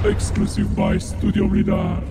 Exclusive by Studio Radar.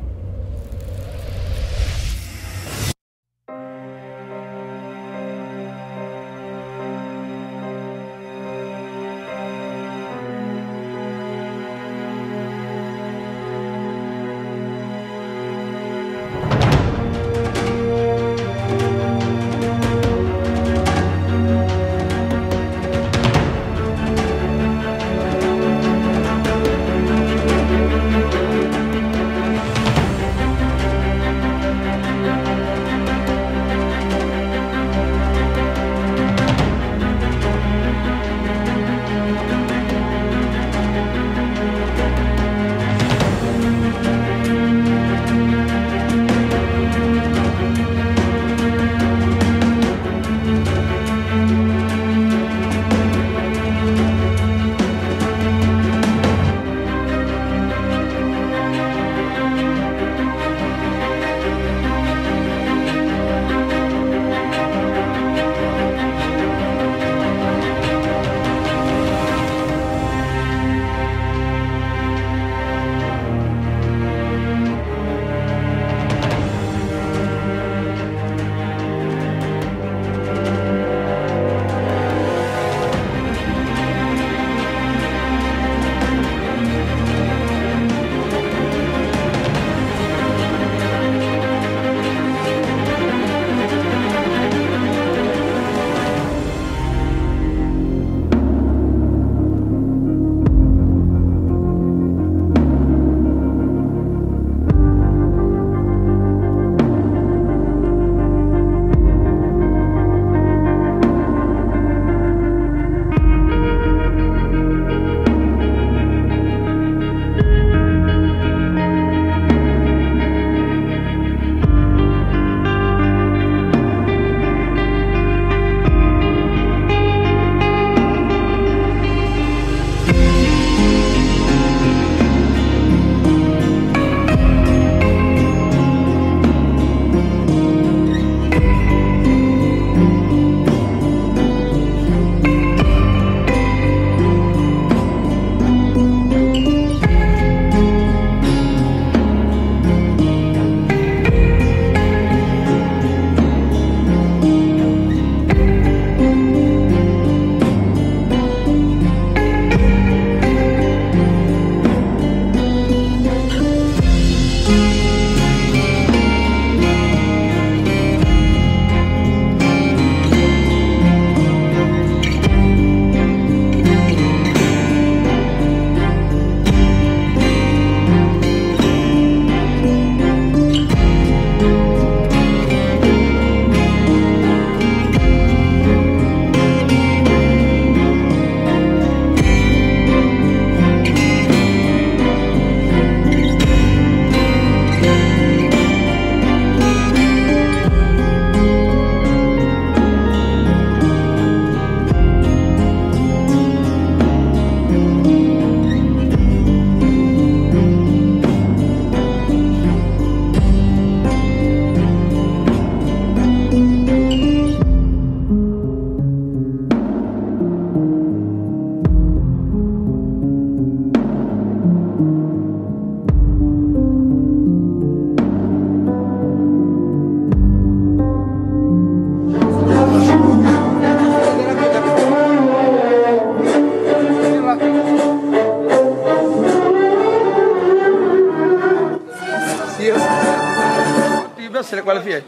Essere quella fine.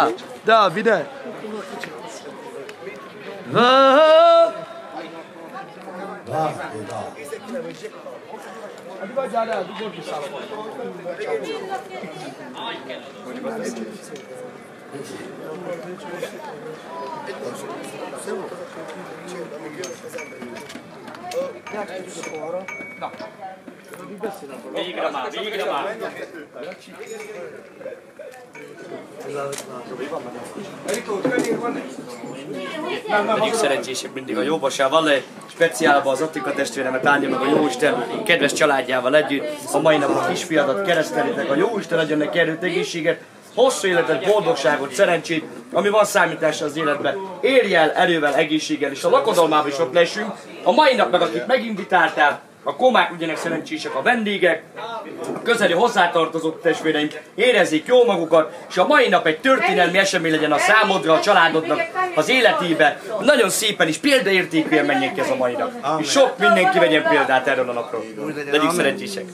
Davide. Legyünk szerencsések mindig a jóvasával, speciálban az Attika testvéremet áldja meg a Jóisten kedves családjával együtt. A mai nap a kisfiadat keresztelitek, a Jóisten adjon neki erőt, egészséget, hosszú életet, boldogságot, szerencsét, ami van számítása az életben. Érj el erővel, egészséggel, és a lakodalmában is ott lessünk. A mai nap meg, akit meginvitáltál, A komák ugyanek szerencsések a vendégek, a közeli hozzátartozott testvéreim érezzék jó magukat, és a mai nap egy történelmi esemény legyen a számodra, a családodnak az életébe. Nagyon szépen is példaértékűen menjék ki ez a mai nap. És sok mindenki vegyen példát erről a napról. Legyünk szerencsések.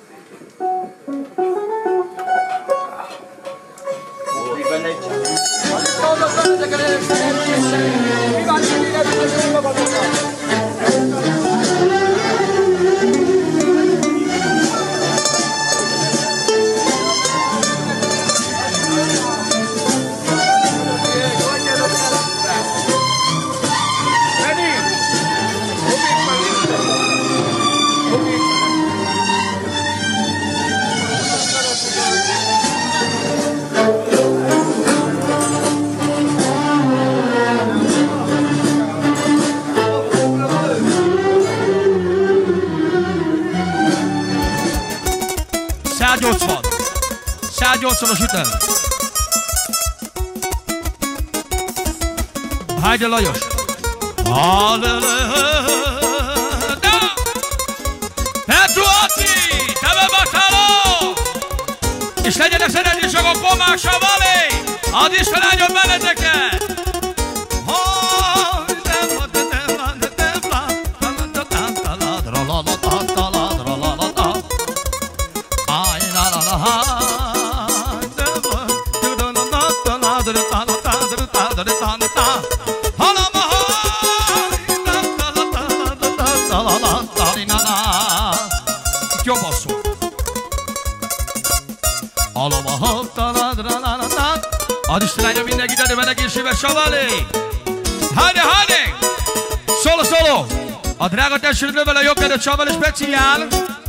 Száznyolcvanos ütem. Hájde Lajos. Petru Ati, tebe batáló! És legyenek szerencsések a komák savalé! Add Isten áldjon benneteket! Add Isten áldjon mindenkit, erőben egészséges savalé! Hájde, hájde! Szóló, szóló! A drága testvérünk növel a jogkedvet savalé speciál!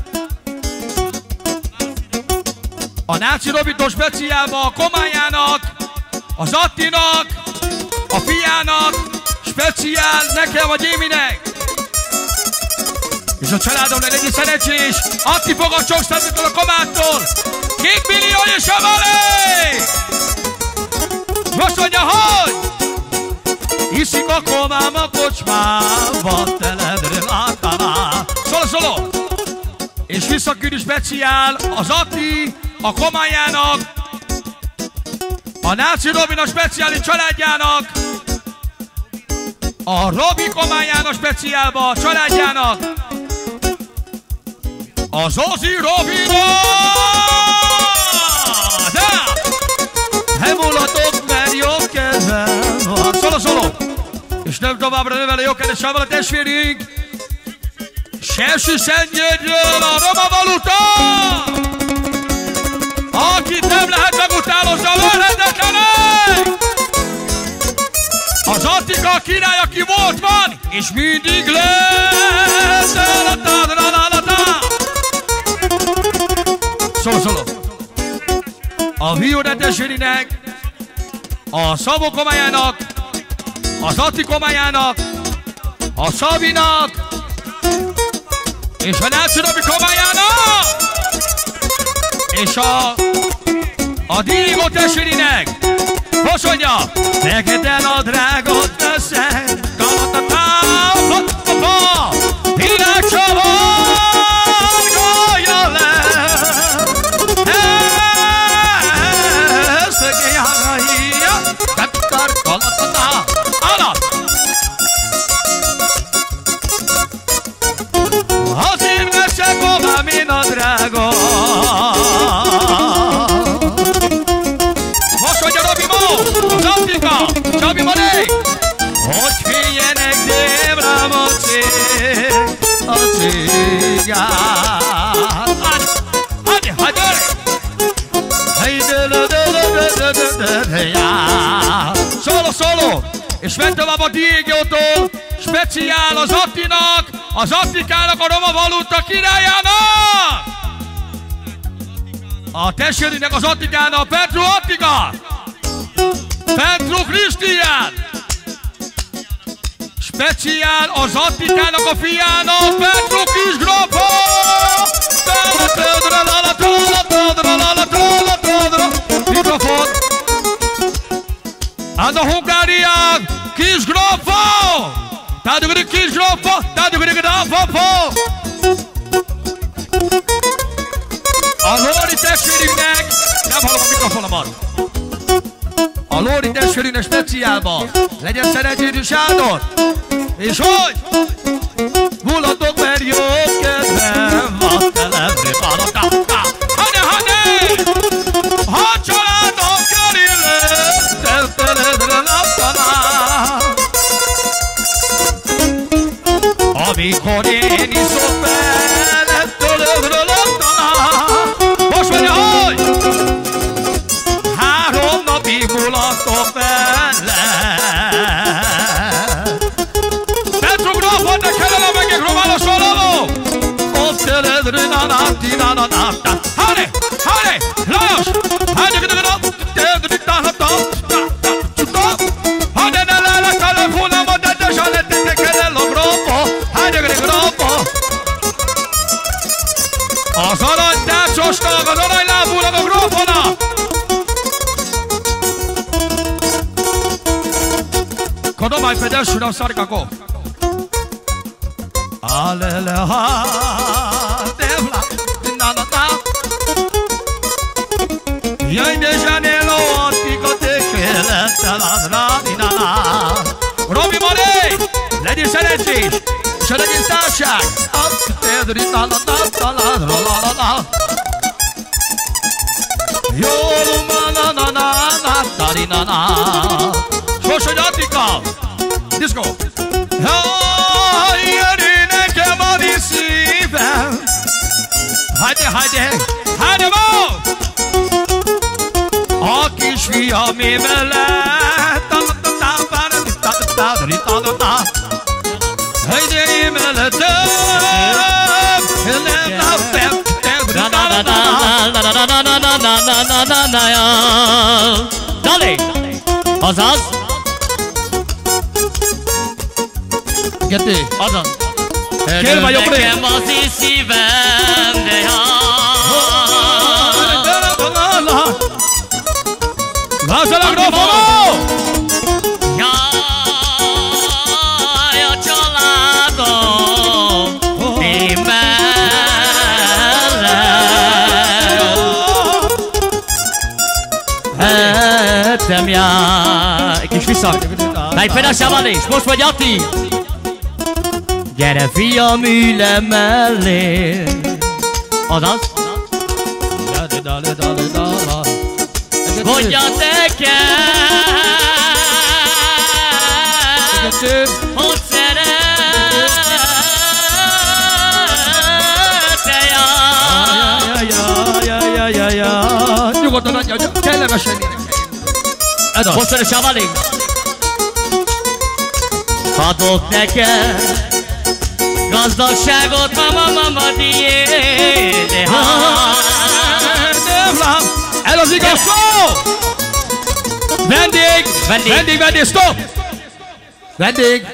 A Náci Robitó speciálba a komájának, az Attinak, a fiának, speciál nekem a Gyéminek! És a családomnak legyen szerencsés, Atti fog a csokszámítól a komától! 2 millió és savalé! Most mondja, hogy iszik a komám a kocsmába, teledre láttalá. Szóló, szóló! És visszaküldi speciál az Atti, a komájának, a Náci Robina speciális családjának, a Robi komájának speciálba a családjának, az Ozi Robina! Hemulatok, mert jobb kezem van. Szóló, szóló! És nem továbbra növel a jogkedves savalé a testvérünk. Selső Szentgyörgyről a Roma Valuta! Akit nem lehet megutálozni a lőhetetlenek! Az Attika a király, aki volt, van, és mindig lesz! Szóló, szóló! A Viola testvérének, a Szabó komájának, az Atti komájának, a Szabinak, és a Náci Robi komájának, és a Diego testvérének. Most mondja, neked a drágot veszem, Galatatá, világcsavar, golja le. Azért veszek komám én a drága. Most mondja Robi Mo, az Attika, Csabi Mané, hogy figyeljenek dém rám a cégát. Hagyj, hagyj, Szóló, szóló! És ment tovább a Diego-tól, speciál az Attinak, az Attikának, a Roma Valuta királyának! A testvérünknek, az Attikának, Petru Attika! Petru Krisztián! Speciál az Attikának, a fiának, Petru Kisgrófa! Mikrofon! Az a Hungáriák, Kisgrófa! Tádugrik Kisgrófa! Tádugrik Kisgrófa! testvérünknek, nem hallom a mikrofonomat. A Lóri testvérünknek speciálban legyen szerencsés áldott. És hogy? Mulatok, mert jó kedvem van telemre parakapta. Hane! Ha családom körülött, teledre naptanál. Amikor én iszok fel, teledre naptanál. Most mondja, hogy? 3 napig mulatok vele. Petrográfot ne kellene megek romános való! Ott teledre naptanál. Hane! Lajos! Az aranytársosnak, az aranylábúnak a grófona! Kodomaj pedesűröm szarkakó! Aleleha, devla, na. Jaj, de Janelo, antika te kellett, Robi Maré, legyél szerencsés, és legyél társág! Jó, Sos, hogy Attika! Diszkó! Jaj, nekem a szívem! Hajde, ma! A kisfiam évele! Hajde, évele! Dale! Azaz! Kettő! Azaz! Kér vagyok rá! Nekem az én szívem, de Lázal a grófoló! Jaj, a családom, én mellettem jár. Egy kis vissza. Melyik pedásával is? Most vagy Ati? Gyere fiam, ülj le mellé. Azaz? Mondja nekem, hogy szerette jár. Nyugodtan adja, kellemesen énekeljen. Most van a Savali. Adok neked gazdagságot, mama tiéd. El az igaz szó! Vendég, stop! Vendég!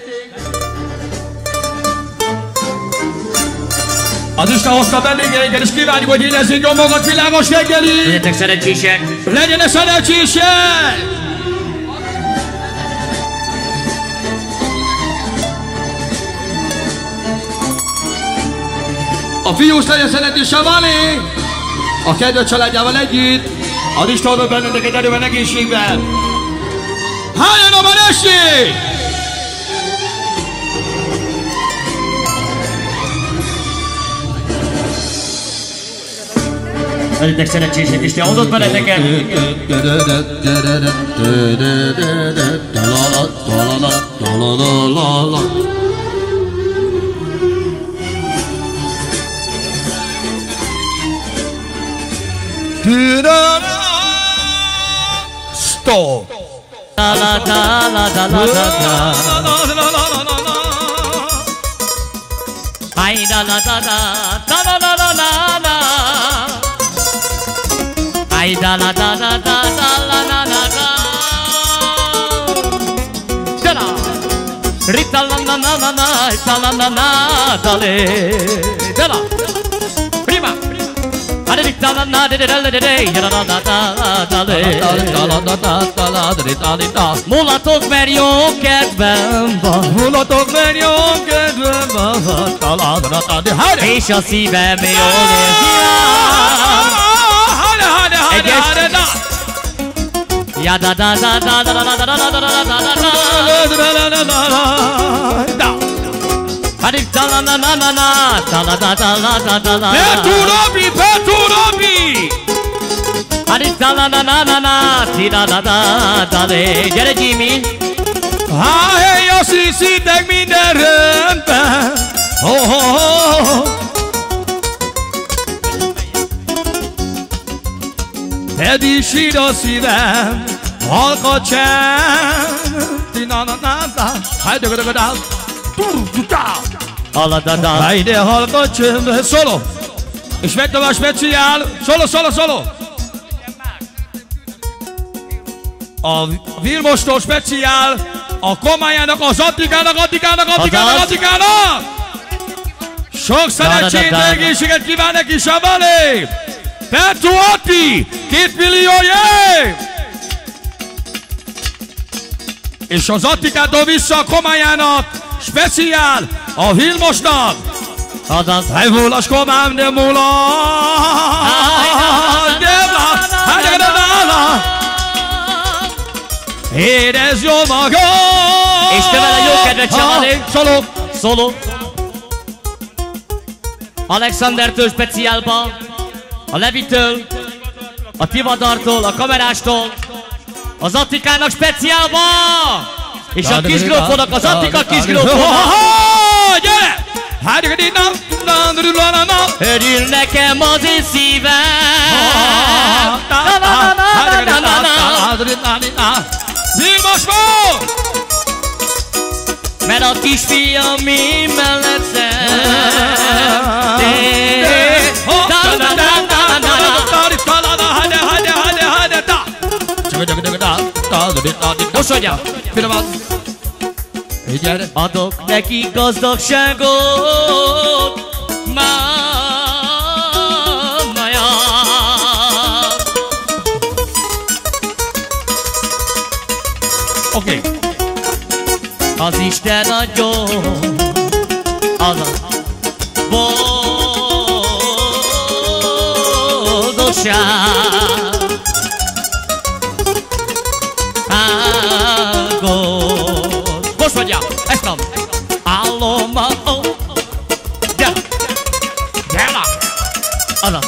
Az Isten hozta vendégeinket, és kívánjuk, hogy érezzék jól magad, világos reggeli! Legyetek szerencsések! Legyenek szerencsések! A fiús legyen szerencsés Vali! A kedves családjával együtt! Az Isten adott benneteket erőben, egészségben! Háljon a Manessé! Legyetek szerencsések, Isten hozott benneteket! Stop! Prima! Mulatok, mert jó kedvem van, és a szívem jól érzi rá. Egyes. Ja da da da da da da da da da da da da. Hadik da la la la la la da la da da la da da la. Petrurobi, Petrurobi. Hadik da la la la la la ti da da da da le. Gyere Jimmy. Ha hey, azt hiszitek minden rendben. Oh, oh, oh. Pedig sír a szívem, halka csend. Haydi halka csend. Solo. És megdobás speciál. Solo, solo, solo. A Vilmostól speciál. A Komályának, az Attikának. Sok szerencsét, egészséget kíván neki Sabalé. Petru Atti, 2 millió jé! És az Attikától vissza a Komályának, speciál a Vilmosnak. Hely múlas komám, de múlas, de érezd jól magad! És te vele jó kedvet Sabalé. Solo. Solo. Alexandertől speciálba. A Levitől, a Tivadartól, a Kamerástól, az Attikának speciálba! És a kisgrófónak, az Attika kisgrófónak! Gyere! Örül nekem az én szívem! Vilmos van! Mert a kisfiam én mellettem! Most mondja! Adok neki gazdagságot, mámáját. Oké. Az Isten adjon, azaz boldogság. Most mondja, ezt nem. Állom a... Gyere! Gyere! Azaz!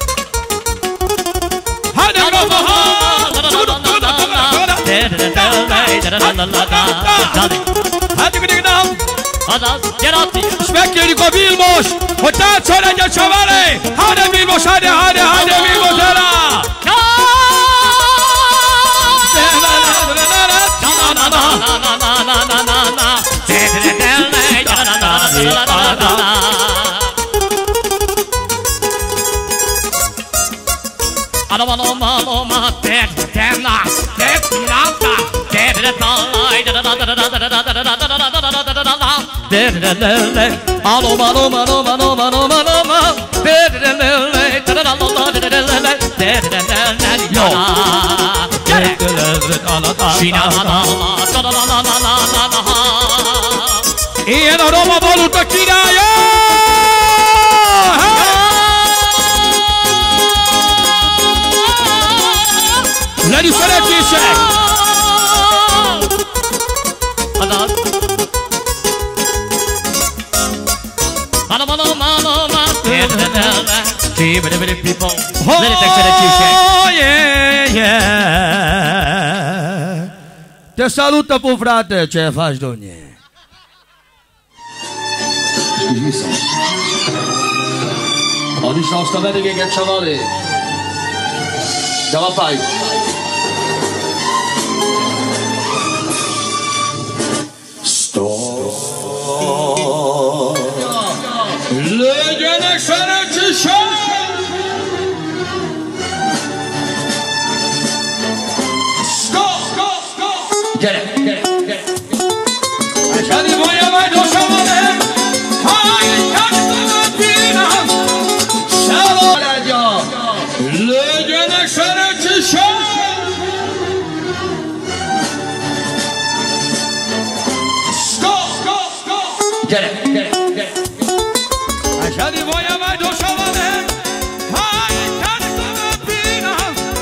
Azaz! Gyere Atti! És megkérjük a Vilmos, hogy táncolj egyet Sabalé! Háde Vilmos, háde Vilmos, gyere! Ilyen a Roma valuta királya! Legyünk szerencsések! Legyetek szerencsések! Te salută, frate, ce faci, domnie? Add is azt a vendégeket, Sabalé! Gyere, apály! Stop! Legyenek szerencsések! Gyere, gyere, gyere! És addig mondja majd a Sabalé, ha elkezdtem pínám, szaladja! Legyenek szerencsések! Gyere, gyere, gyere! És addig mondja majd a Sabalé, ha elkezdtem pínám,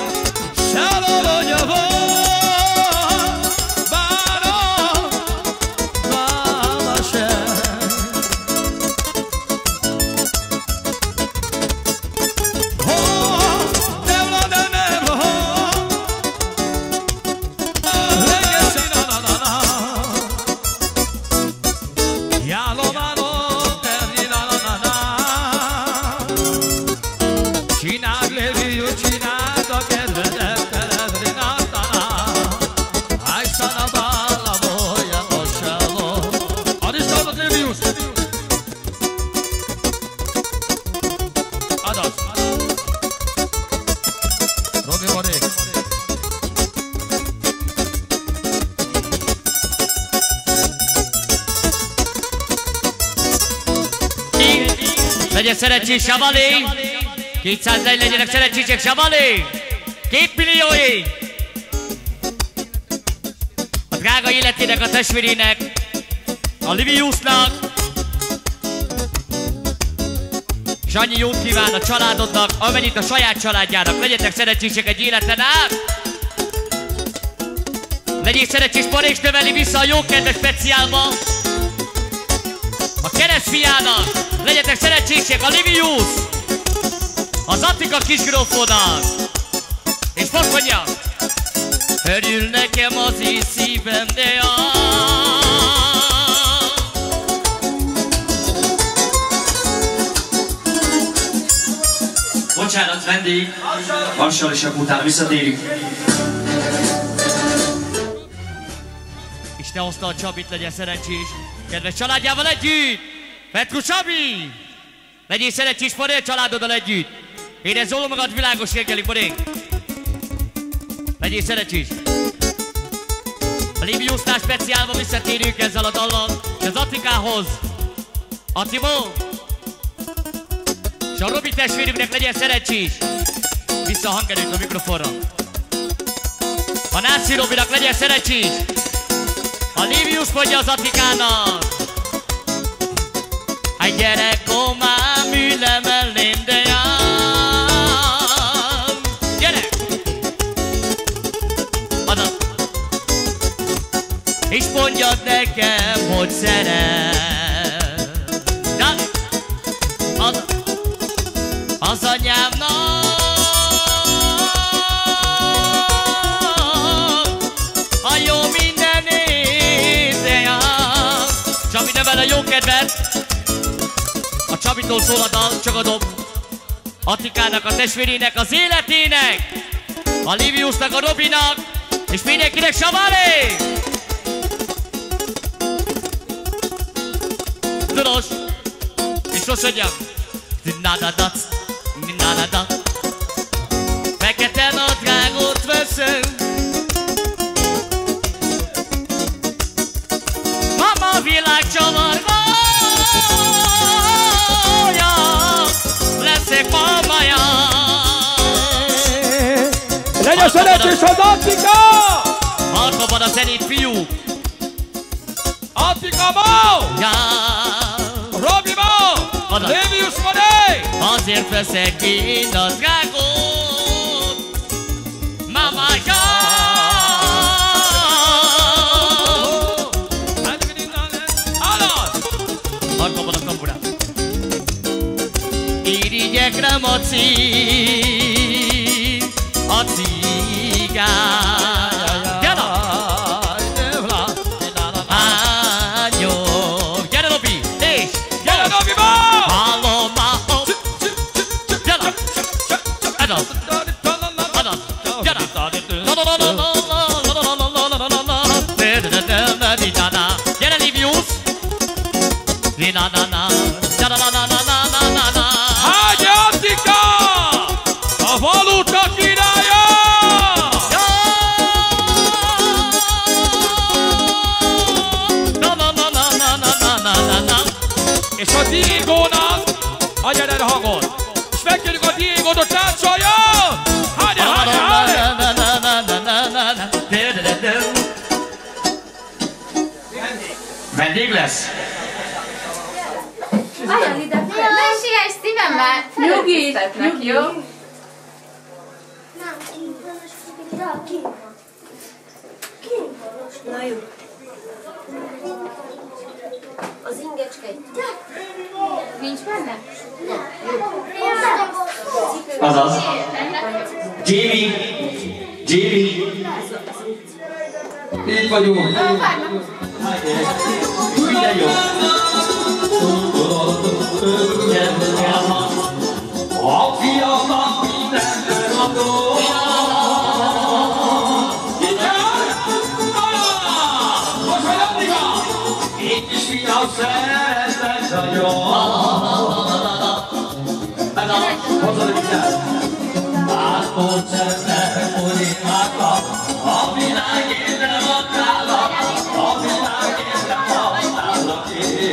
Legyen szerencsés Savalé! 201 legyenek szerencsések Savalé! 2 millióig! A drága életének, a testvérének, a Liviusnak, és annyi jót kíván a családodnak, amennyit a saját családjának. Legyetek szerencsések egy életen át! Legyél szerencsés Paréks növeli vissza a jókedves speciálba a keresztfiának. Legyetek szerencsések a Livius, az Attika kisgrófónak. És most mondja: örül nekem az én szívem, de bocsánat, vendég, hassalisak után visszatérünk. Isten hozta a Csabit, legyen szerencsés kedves családjával együtt. Petru Csabi! Legyél szerencsés Parék családoddal együtt. Érezd jól magad, világos reggelig, Parék. Legyél szerencsés. A Liviusnál speciálba visszatérünk ezzel a dallal, és az Attikához. Attimo! És a Robi testvérünknek legyen szerencsés. Vissza a hangerőt a mikrofonra. A Náci Robinak legyen szerencsés. A Livius mondja az Attikának: egy gyerek komám ül mellém, de jár. Gyerek! Adat! És mondjad nekem, hogy szeret. Adat! Az anyámnak a jó mindenét, de jár. Csabi növel a jó kedvet. A Csabitól szól a dal, csak a dob. Attikának, a testvérének, az életének, a Liviusnak, a Robinak, és mindenkinek Savalé! Tudos! És most mondjam: nada-da, nada-da, fekete nadrágot veszem, mama világ csavargója, leszek mamaja. Legyen szerencsés az Attika! Halkabban a zenét, fiú! Attika ma! Robi ma! Livius Parék! Azért veszek én a drágot, mamája! Halkabban a kamburát! Irigyekre a cigán. Gyere! Ányok! Gyere, Robi! És! Gyere, Robi ma! Hallom ma! Gyere! Ez az! Adat! Gyere! Gyere, Livius! Hágy Attika! A valuta királya! És a Diego-nak adjad erre hangot! És megkérjük a Diego-t, hogy táncoljon! Hágy! Vendég lesz? Álljon ide! Ne siess szívem már! Nyugi! Jó? Na jó. Az ingecske itt. Nincs benne? Azaz. Jamie! Itt vagyunk. Minden jó. A fiamnak mindenről adója. Most vagy Attika! Itt is fiam szeretnek nagyon. Hozod vissza! Látod szemben, hogy én látlak, a világért nem adtálak, a világért nem adtálak én.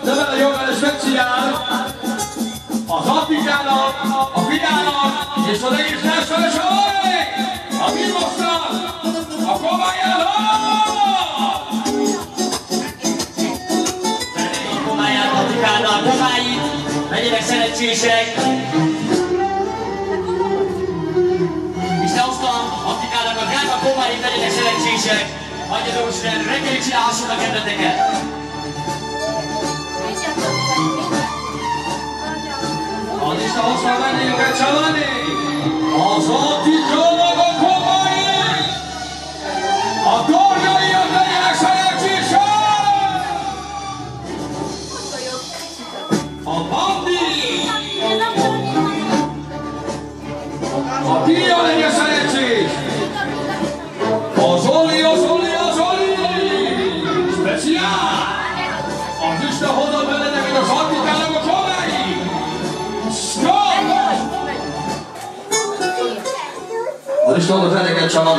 de vele jobban speciál az Attikának, a fiának és az egész társadalmas a Mimosznak, a Komályának! A Komályát, Attikának, Komályit, legyenek szerencsések! És ne osztam Attikának, a drága Komályit, legyenek szerencsések! Adja Isten, reggelig csinálhasson a kedveteket! Az Isten hozta vendégeket csalani! Az Attikának a Komályit! A Dorjaiak legyenek szerencsések! A Bandi! A Tia legyen szerencsés! A Zoli! Speciál! Az Isten hozott benneteket az Attikának a Komályit! Stop! Az Isten hozott benneteket csalani!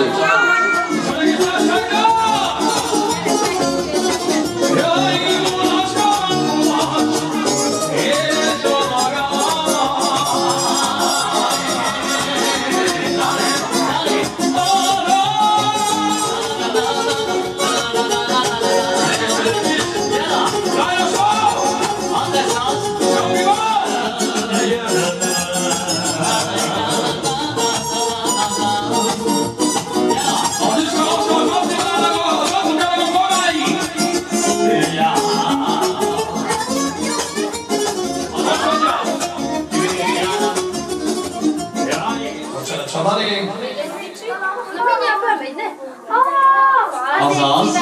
Azaz.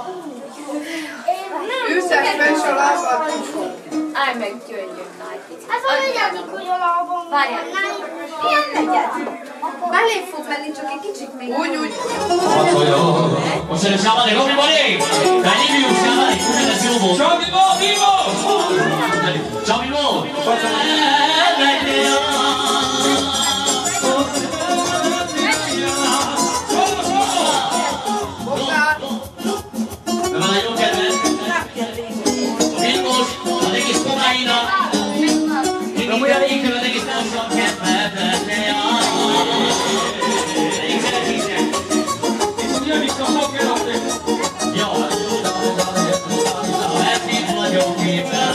Őszes felsorolással. Állj meg, gyöngyöm nagy. Ez a negyedik, hogy a lábam. Várjál. Milyen negyedik? Belém fog menni, csak egy kicsit még. Úgy. Most előbb Sámani, Robi Bali! Dányi Bius, Sámani, ugyanez jó volt. Csabi volt! Vele jó kedves! Vilmos, az egész Komálynak! Amúgy a végtől az egész társadalom kedvet! Elég szerencsések! Jó! Ez itt nagyon képen!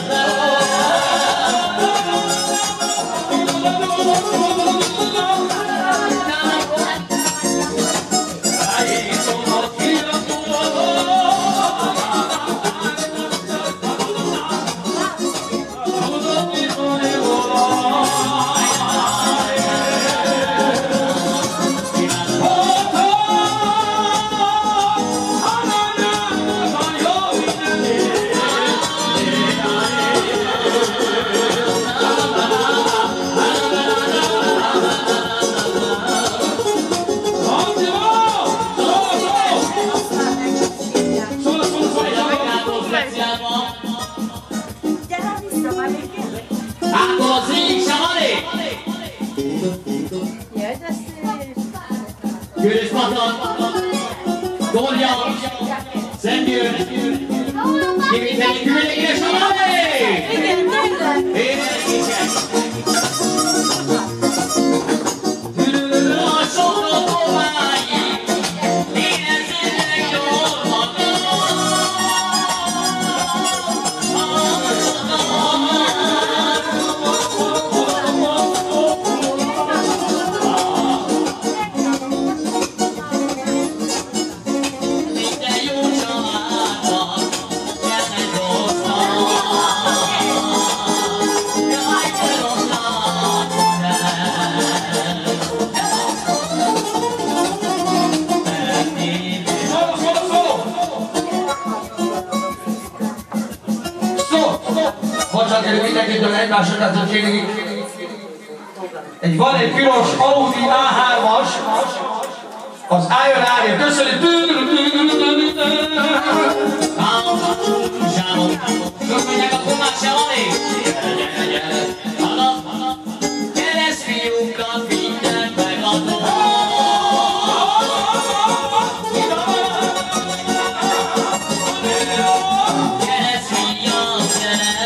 Kőrös Patlan, Dorja, Szentgyőr, kivételi Kőlegéres Amalé! A sokkal Komályi, érezzének jól mindenkitől egymásra kérni. Van egy piros Audi A3-as, az álljon állja, köszönjük! Köszönjük a Komály keresztfiúkat mindent megadom. Keresztfiúkat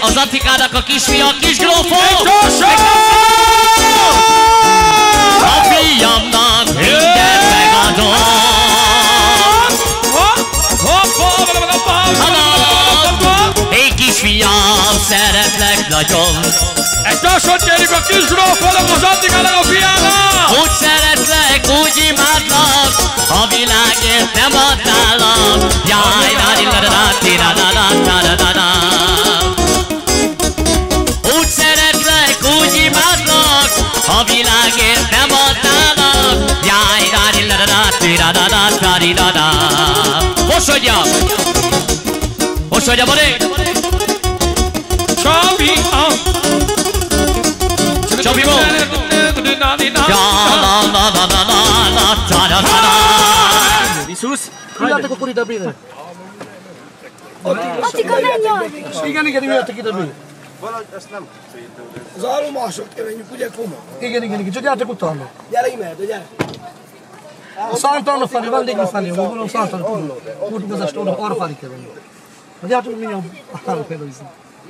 az Attikának a kisfia, a kisgrófó! A fiamnak mindent megadom! Én kisfiam, szeretlek nagyon! Egy tarsot kérjük a kisgrófónak, az Attikának a fiának! Úgy szeretlek, úgy imádlak, a világért nem adnálak. Jaj, úgy szeretlek, úgy imádlak, a világért nem adnálak. Jaj, Mosolyjam! Mosolyjam, Maré! Csabi! Csabi, mo! Isus, üljetek akkor ide, Brine. Attika, menj arra! Igen, üljetek ide, Brine. Valahogy ezt nem. Az állomásot kérjük, ugye, Koma? Igen, csak gyertek utána. Gyere, imádj, gyere! A Szántalna felé, vendégre felé, gondolom Szántalna tudunk. Útgazest oda, arra felé kell venni. Na gyertek, mindjárt állok például viszont.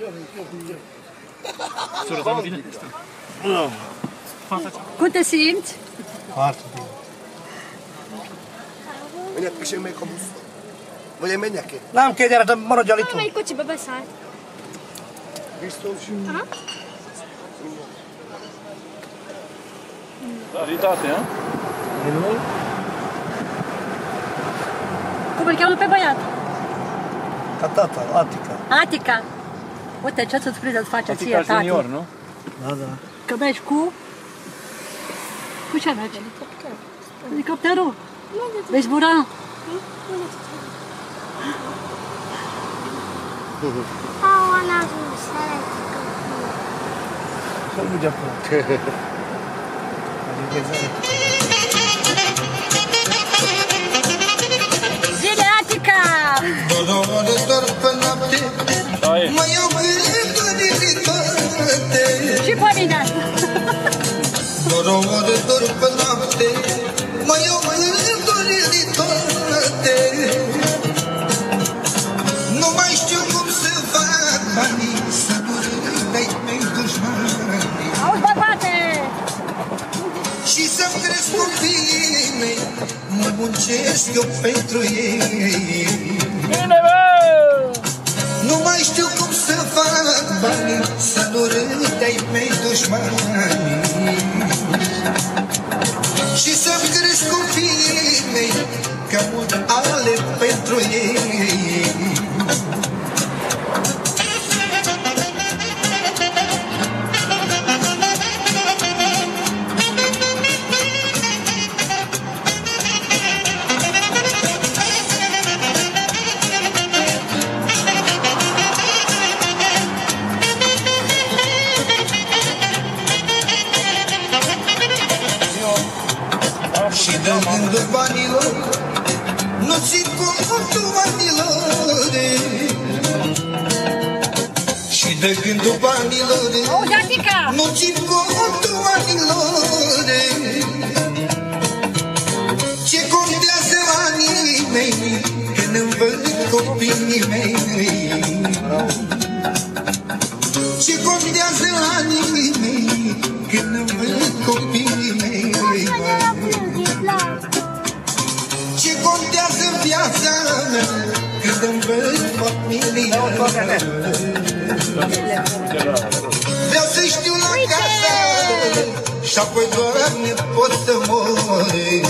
Gute sind? Menjek is én még a buszon. Vagy én menjek én? Nem kell, gyere, maradjál itt. Melyik kocsiba beszállt? Biztos? Aha. Arrivate, eh? Come chiamano pe băiat? Tata, Attica. Attica. Uite ce surpriză îți face ție, tati. Senior, nu? Da. Că mergi cu ce mergi? Elicopterul? Vei zbura? Nu merge acolo. Zile, Attica! Și pe mine! Nu mai știu cum să fac banii, să nu râdei mei dușmani. Auzi, bărbate! Și să-mi cresc copiii mei, mă muncesc eu pentru ei. Bine, bă! Nu mai știu cum să fac banii, să nu râdei mei dușmani. Și să-mi cresc copiii mei, că mult aleg pentru ei. Și de gândul banilor, nu țin contul banilor. Și de gândul banilor, nu țin contul banilor. Ce contează anii mei, când îmi văd copiii mei. Ce contează anii mei, când îmi văd copiii mei. Ce contează viața mea, când îmi văd familia. Vreau să știu la casa, și apoi, Doamne, pot să mor.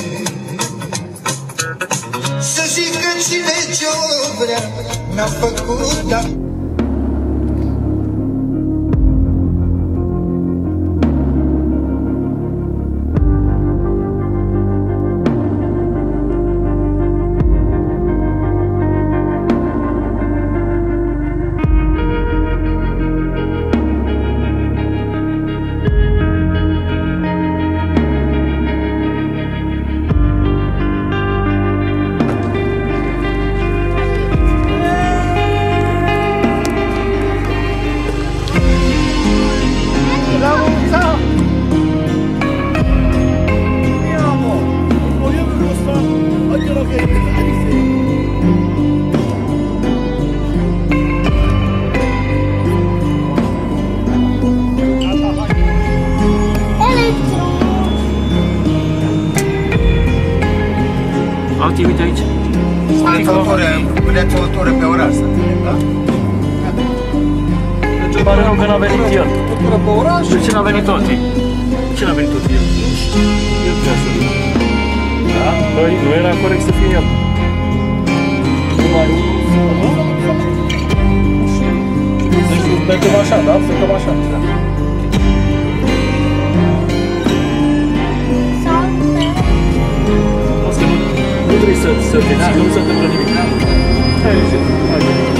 Să zic că cine ce-o vrea mi-a făcut, dar uite aici. Vreți o tură pe oraș să vedem, da? Deci pare rău că n-a venit el. O tură pe oraș. De ce n-a venit tot? Ce n-a venit tot el? El vrea să vină. Da? Păi, nu era corect să fie el. Numai unul. Deci mergem așa, da? Plecăm așa. Nu trebuie să te ții, nu se întâmplă nimic. Hai, hai.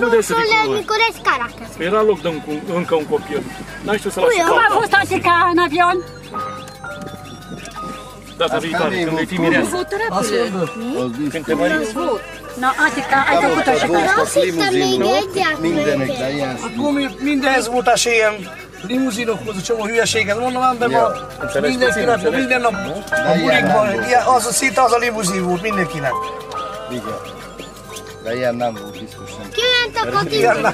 Frunzușule Niculescu Caracas. Era loc de încă un copil. N-ai știut să lași Cum a fost Atica în avion? Data viitoare, când vei fi mireasă. Când te măriți. No, Atica, ai făcut-o și pe Acum minden volt a séjem, limuzinok, csak a hülyeséget mondom, de ma mindenkinek, minden nap a bulikban, szinte az a limuzin volt mindenkinek. Igen. De ilyen nem volt biztos sem. Kiment a Kati?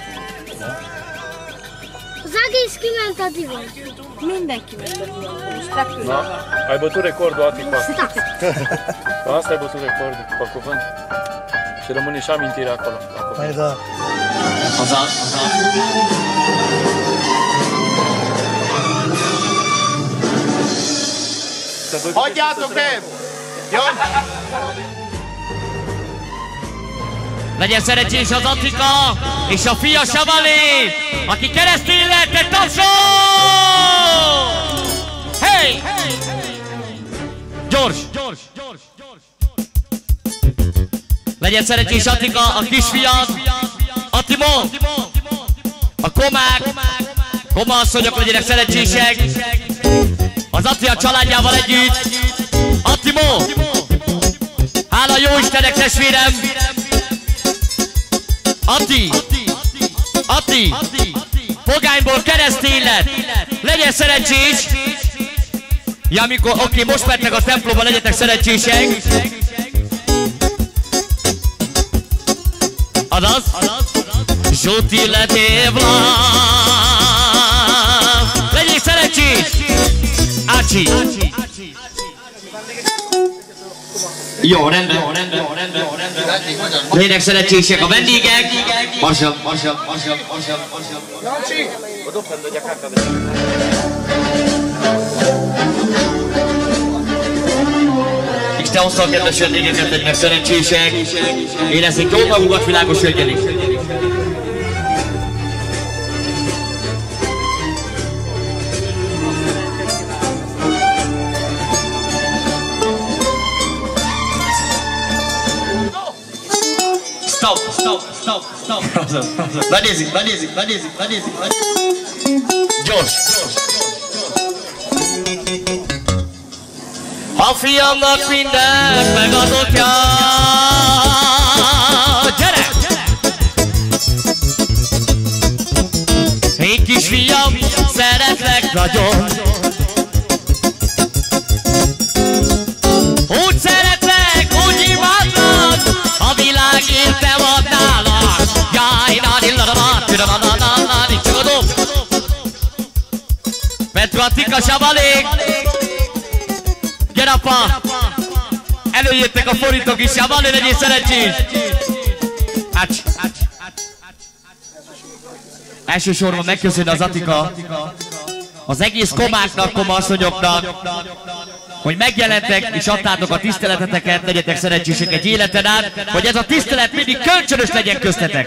Az egész kiment a divat. Mindenki ment a divat. Na, ai bătut recordul, Atica. Asta ai bătut recordul, pe cuvânt. Și rămâne și amintirea acolo. Hai da. Hagyjátok el! Jó? Legyen szerencsés az Attika és a fia Savalé, aki keresztül lett egy tapsol! Hey! Gyors! Legyen szerencsés Attika, a kisfiad, Attimo, a komák, komasszonyok legyenek szerencsések, az Attia családjával együtt, Attimo, hála jó Istennek testvérem, Atti, pogányból keresztény lett, legyen szerencsés, ja amikor, oké, most mentek a templomba, legyetek szerencsések, azaz, Zsóti letévla, legyél szerencsés, Ácsi. Jó, rendben. Legyenek szerencsések a vendégek. Marsabb. Jancsi! Isten hozta a kedves vendégeket, legyenek szerencsések. Érezzék jól magukat, világos jöjjenik. Stop. Lenézik. Gyors. A fiamnak mindent megadok, ja. Gyere! Én kisfiam, szeretlek nagyon. Úgy szeretlek, úgy imádlak, a világért te vagy nálak. Jaj, csak a dob. Petru Attika Savalé. Gyere apa! Előjöttek a forintok is, Savalé, legyél szerencsés! Ács! Elsősorban megköszönni az Attika az egész komáknak, komasszonyoknak, hogy megjelentek és adtátok a tiszteleteteket, legyetek szerencsések egy életen át, hogy ez a tisztelet mindig kölcsönös legyen köztetek.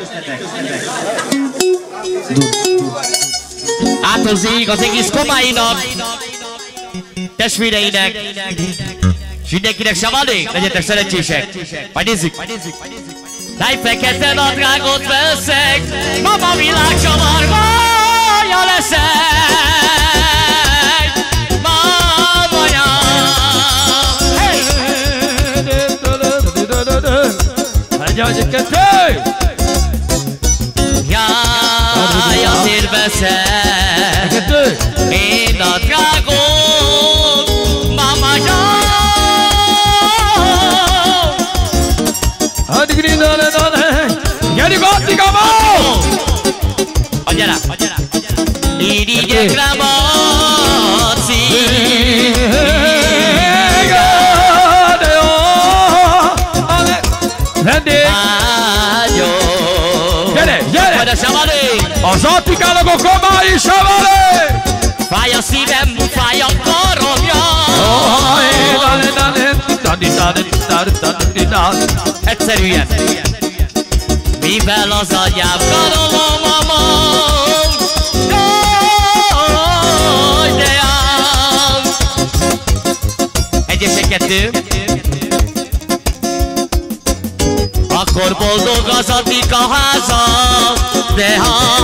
Ától zég az egész komáinak, testvéreinek, és mindenkinek Savalé, legyetek szerencsések. Majd nézzük. Táj fekete nadrágot veszek, mama világ csavargája leszek. Mamaja. Jaj, azért veszek én nadrágot, mamaja. Gyerünk Attika, gyere! Irigyek rá, Marci! Vendég! Gyere! Majd a Savalé! Az Attikának a komái Savalé! Fáj a szívem, fáj a karomja! Egyszerűen! Mivel az agyám karolom a mam, jaj, de ám! Egyesek kettő. Akkor akkor boldog az Attika háza, de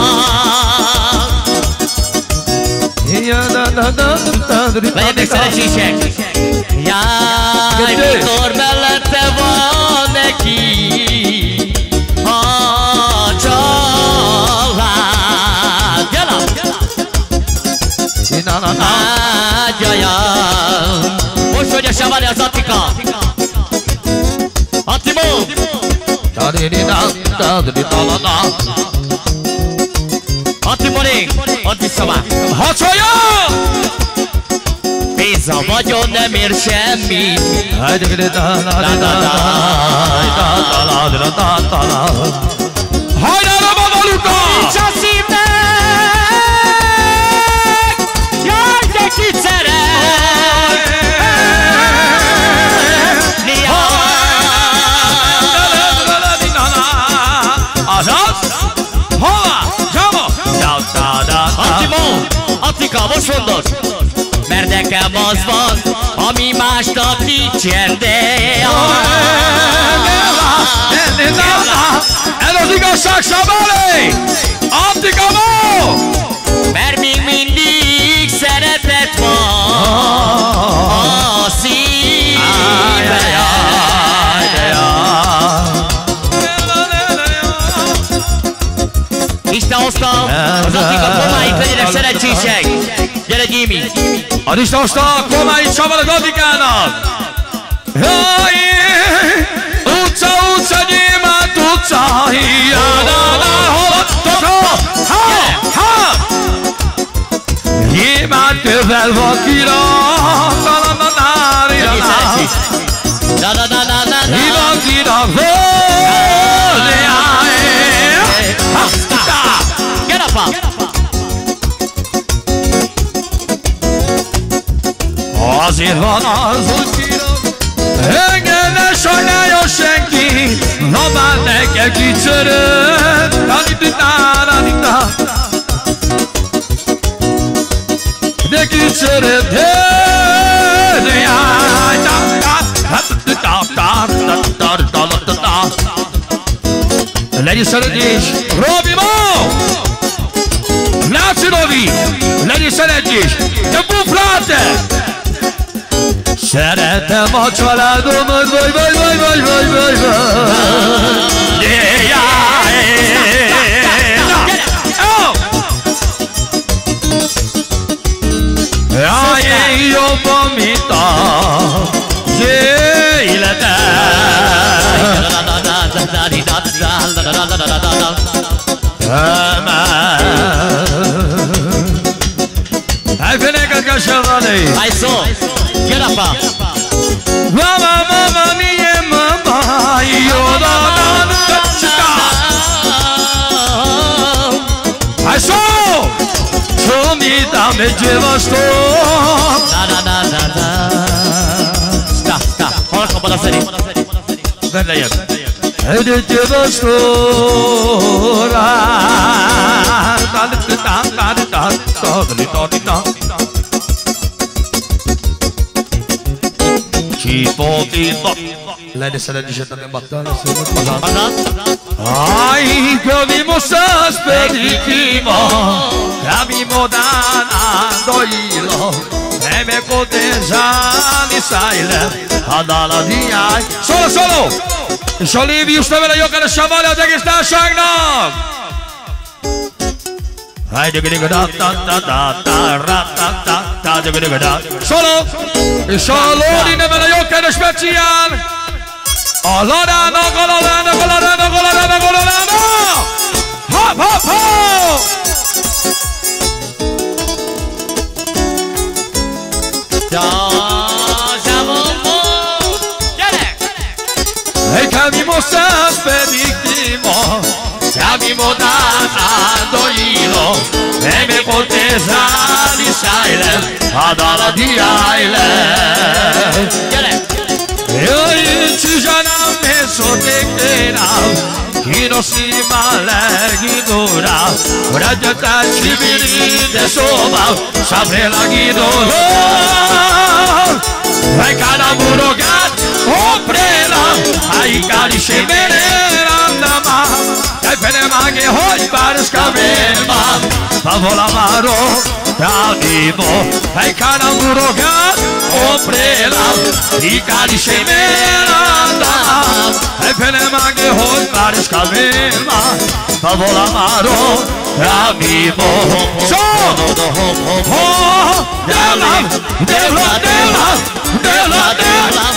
legyetek szerencsések! Jaj, mikor mellette van neki a család! Gyala! Ágyajam! Most hogy a savali az Attika! Attimó! Attimonék! Add vissza már! Hacsoljon! Pénz a vagyon nem ér semmit. Hajrára van a luka! Nincs a szívnek! Jaj, de kit szeret! Azaz? Hova? Csaba? Attimó! Attika, most mondod! Mert nekem az van, ami másnak nincsen, de... Ez az igazság, Sabali! Attika Mó! Mert még mindig szeretet van a szívben. Isten hozta az Attika komáit, legyenek szerencsések! Gyere, Jimmy! Az Isten hozta a komáit Sabal az Attikának! Utca, utca, gyémánt utca, hiádáná, hol gyémánt kövel vakira, Get up! Azért van az útira, engem ne sajnáljon senki, ha már nekem kicsöröd. De kicsöröd, legyen szerencsés, Robi Mó! Náci Robi! Legyen szerencsés, de bufráte! Szeretem a családomat, vagy. Jaj, én jobban, mint az életem. Elféneket kell savali. I saw. Get up! Mama, niye mama, yoda I saw. Show me down the jevasto. Stop. Hold on, hold on. Verleyem. The jevasto. Lady Celebration também bacana. Ai, que eu me moças pedikimo, kami modana doilo, me potenzani saile, hadala diai. Solo! És a Lévi Isten vele jogán a savali az egész társágnak! Solo! És a Lóri nevel a jogán speciál! A ladának! Hop! Hey, camimosas pedicimo, camimo dando hilo, me poteza di silent, adala di island. Io ci janam me sotekera, Hiroshima legidura, Rajata chibiri de soba, Sabrela gidora. Vai cada murogat, oprela, ai cari shemerera. Penemaghe hogy barska vilman, Pavolamaro, Davivo, Hai Canamurogat, Oprelam, Icali Shemerandam, Penemaghe hogy barska vilman, Pavolamaro, Davivo, Devlam, Devlam, Devlam, Devlam, Devlam,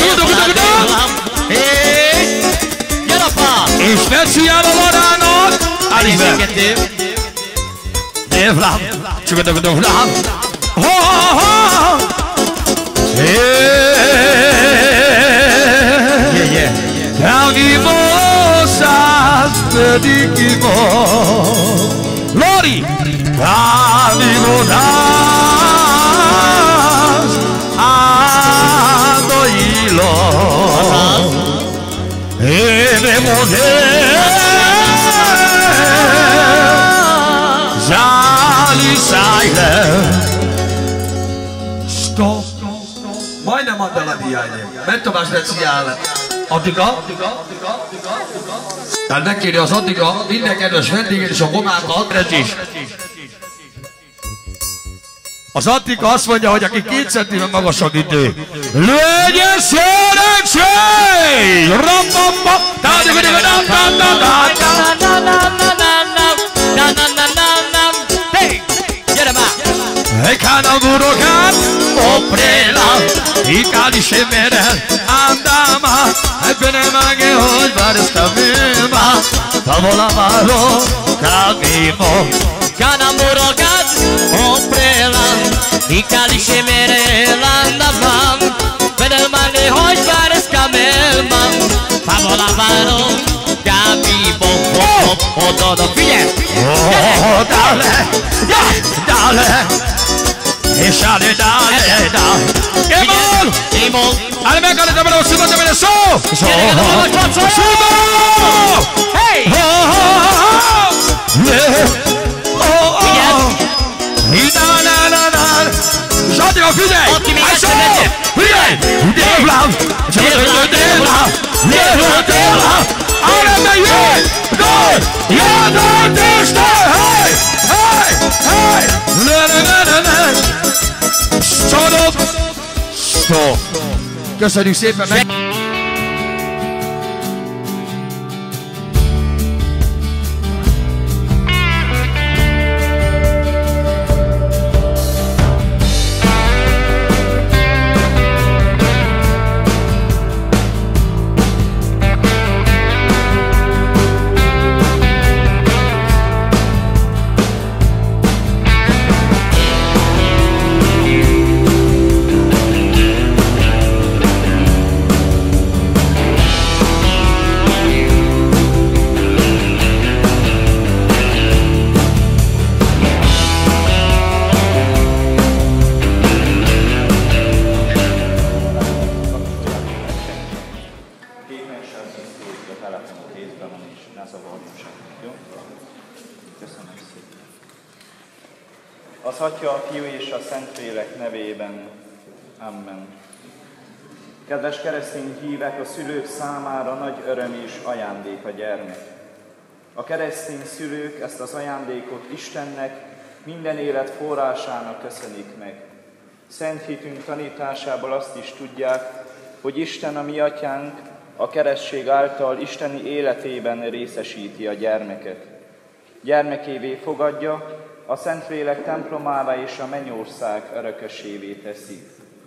és speciál a varának, Alice Devlam, Devlam, Avivosas predikimos, Lori, Avivosas adoilo, Evemode, Zali Silent. Stop. Majdnem add el a diájnél. Ment tovább speciál. Addiga. Tehát megkéri az addiga minden kedves vendégét és a gomákat. Az Attika azt mondja, hogy aki 2 centivel magasabb idő, legyen szerencsé! Rambamba! Gyere már! Ekana burokát, oprela, ikali semerel, andama, penemaghe hogy barska vilman, Pavolamaro, Davivo, Ekana burokát, oprela, ikali semerel, andama, penemaghe hogy barska vilman, Pavolamaro, Davivo, oda, figyelj! Dale, dale, és ale, dale, dale. Émol! Ale megállít ebben a szület, ebben a szó! Szúba! Hey! Zsatika, figyelj! Figyelj! Devlam! Devlam! Devlam! Arra jöjj! Gól! Jádol Isten! Hey! Hey! Hey! Stop! Stop! Köszönjük szépen meg! Az Atya, a Fiú és a Szentlélek nevében. Amen. Kedves keresztény hívek, a szülők számára nagy öröm és ajándék a gyermek. A keresztény szülők ezt az ajándékot Istennek, minden élet forrásának köszönik meg. Szent hitünk tanításából azt is tudják, hogy Isten a mi atyánk a keresztség által isteni életében részesíti a gyermeket. Gyermekévé fogadja, a Szentlélek templomává és a mennyország örökösévé teszi.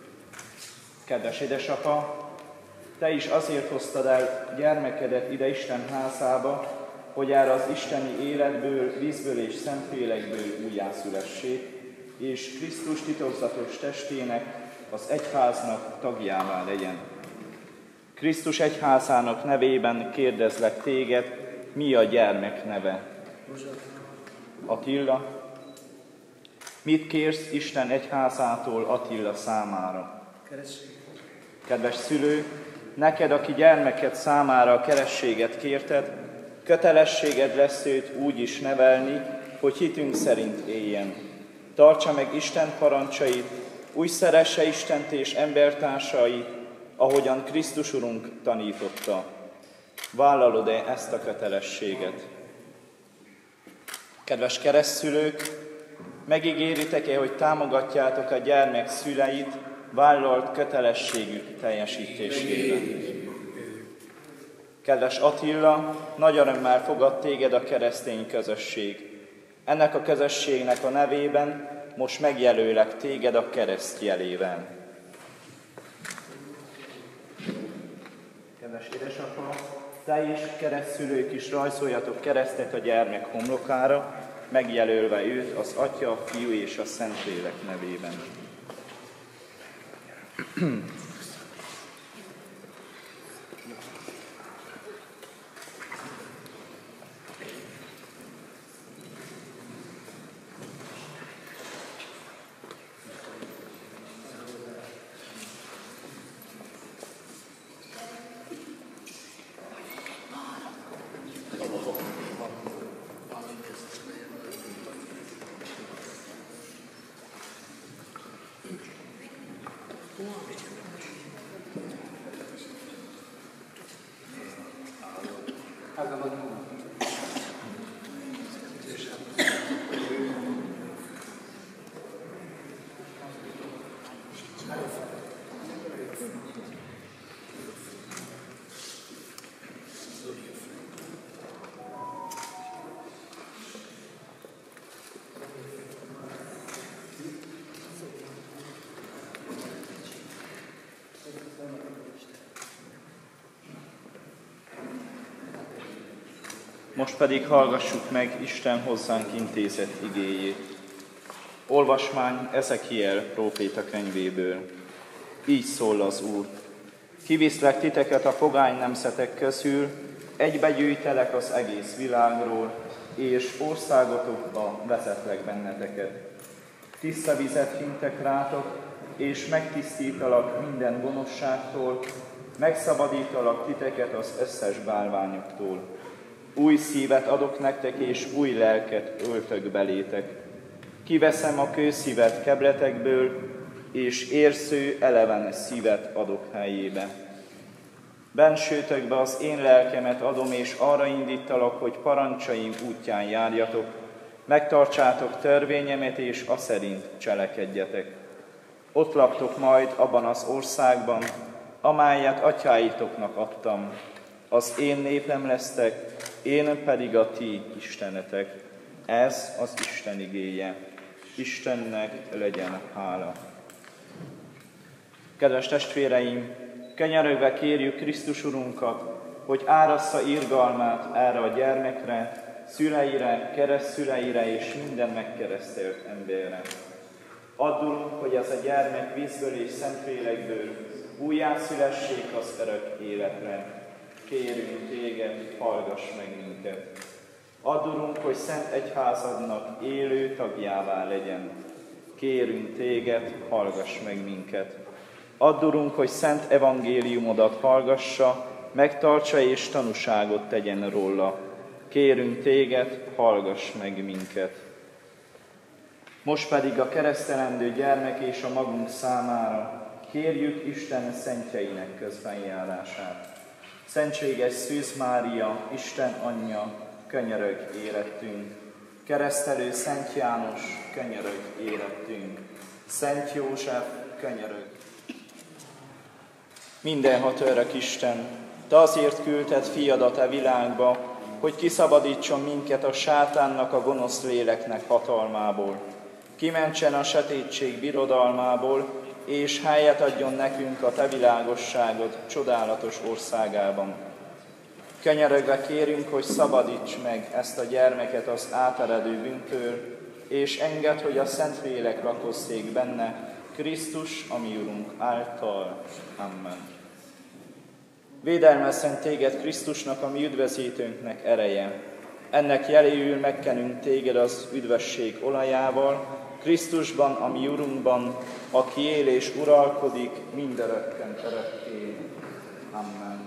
Kedves édesapa, te is azért hoztad el gyermekedet ide Isten házába, hogy erre az isteni életből, vízből és Szentlélekből újjászülessék, és Krisztus titokzatos testének, az egyháznak tagjává legyen. Krisztus egyházának nevében kérdezlek téged, mi a gyermek neve? Attila. Mit kérsz Isten egyházától Attila számára? Kedves szülő, neked, aki gyermeked számára a kerességet kérted, kötelességed lesz őt úgy is nevelni, hogy hitünk szerint éljen. Tartsa meg Isten parancsait, úgy szeresse Istent és embertársait, ahogyan Krisztus Urunk tanította. Vállalod-e ezt a kötelességet? Kedves keresztszülők, megígéritek-e, hogy támogatjátok a gyermek szüleit vállalt kötelességük teljesítésében? Kedves Attila, nagy örömmel fogad téged a keresztény közösség. Ennek a közösségnek a nevében most megjelölek téged a kereszt jelével. Kedves édesapa, te és keresztszülők is rajzoljatok keresztet a gyermek homlokára, megjelölve őt az Atya, a Fiú és a Szentlélek nevében. Most pedig hallgassuk meg Isten hozzánk intézett igéjét. Olvasmány Ezekiel próféta könyvéből. Így szól az Úr. Kiviszlek titeket a pogány nemzetek közül, egybegyűjtelek az egész világról, és országotokba vezetlek benneteket. Tiszta vizet hintek rátok, és megtisztítalak minden gonoszságtól, megszabadítalak titeket az összes bálványoktól. Új szívet adok nektek, és új lelket öltök belétek. Kiveszem a kőszívet kebletekből, és érző, eleven szívet adok helyébe. Bensőtökbe az én lelkemet adom, és arra indítalak, hogy parancsaim útján járjatok, megtartsátok törvényemet, és aszerint cselekedjetek. Ott laktok majd abban az országban, amelyet atyáitoknak adtam. Az én népem lesztek, én pedig a ti istenetek. Ez az Isten igéje. Istennek legyen hála. Kedves testvéreim, könyörögve kérjük Krisztus Urunkat, hogy árassza irgalmát erre a gyermekre, szüleire, keresztszüleire és minden megkeresztelt emberre. Add, Urunk, hogy ez a gyermek vízből és Szentlélekből újjászülessék az örök életre. Kérünk téged, hallgass meg minket. Add, Urunk, hogy Szent Egyházadnak élő tagjává legyen. Kérünk téged, hallgass meg minket. Add, Urunk, hogy szent evangéliumodat hallgassa, megtartsa és tanúságot tegyen róla. Kérünk téged, hallgass meg minket. Most pedig a keresztelendő gyermek és a magunk számára kérjük Isten szentjeinek közbenjárását. Szentséges Szűz Mária, Isten anyja, könyörög érettünk. Keresztelő Szent János, könyörög érettünk. Szent József, könyörög. Mindenható örök Isten, te azért küldted fiadat a világba, hogy kiszabadítson minket a sátánnak, a gonosz léleknek hatalmából. Kimentsen a sötétség birodalmából, és helyet adjon nekünk a te világosságod csodálatos országában. Könyörögve kérünk, hogy szabadíts meg ezt a gyermeket az áteredő bűntől, és engedd, hogy a Szentlélek lakozzék benne, Krisztus, a mi Urunk által. Amen. Védelmezzen téged Krisztusnak, a mi üdvözítőnknek ereje. Ennek jeléül megkenünk téged az üdvösség olajával, Krisztusban, a mi Urunkban, aki él és uralkodik mindörökken örökké. Amen.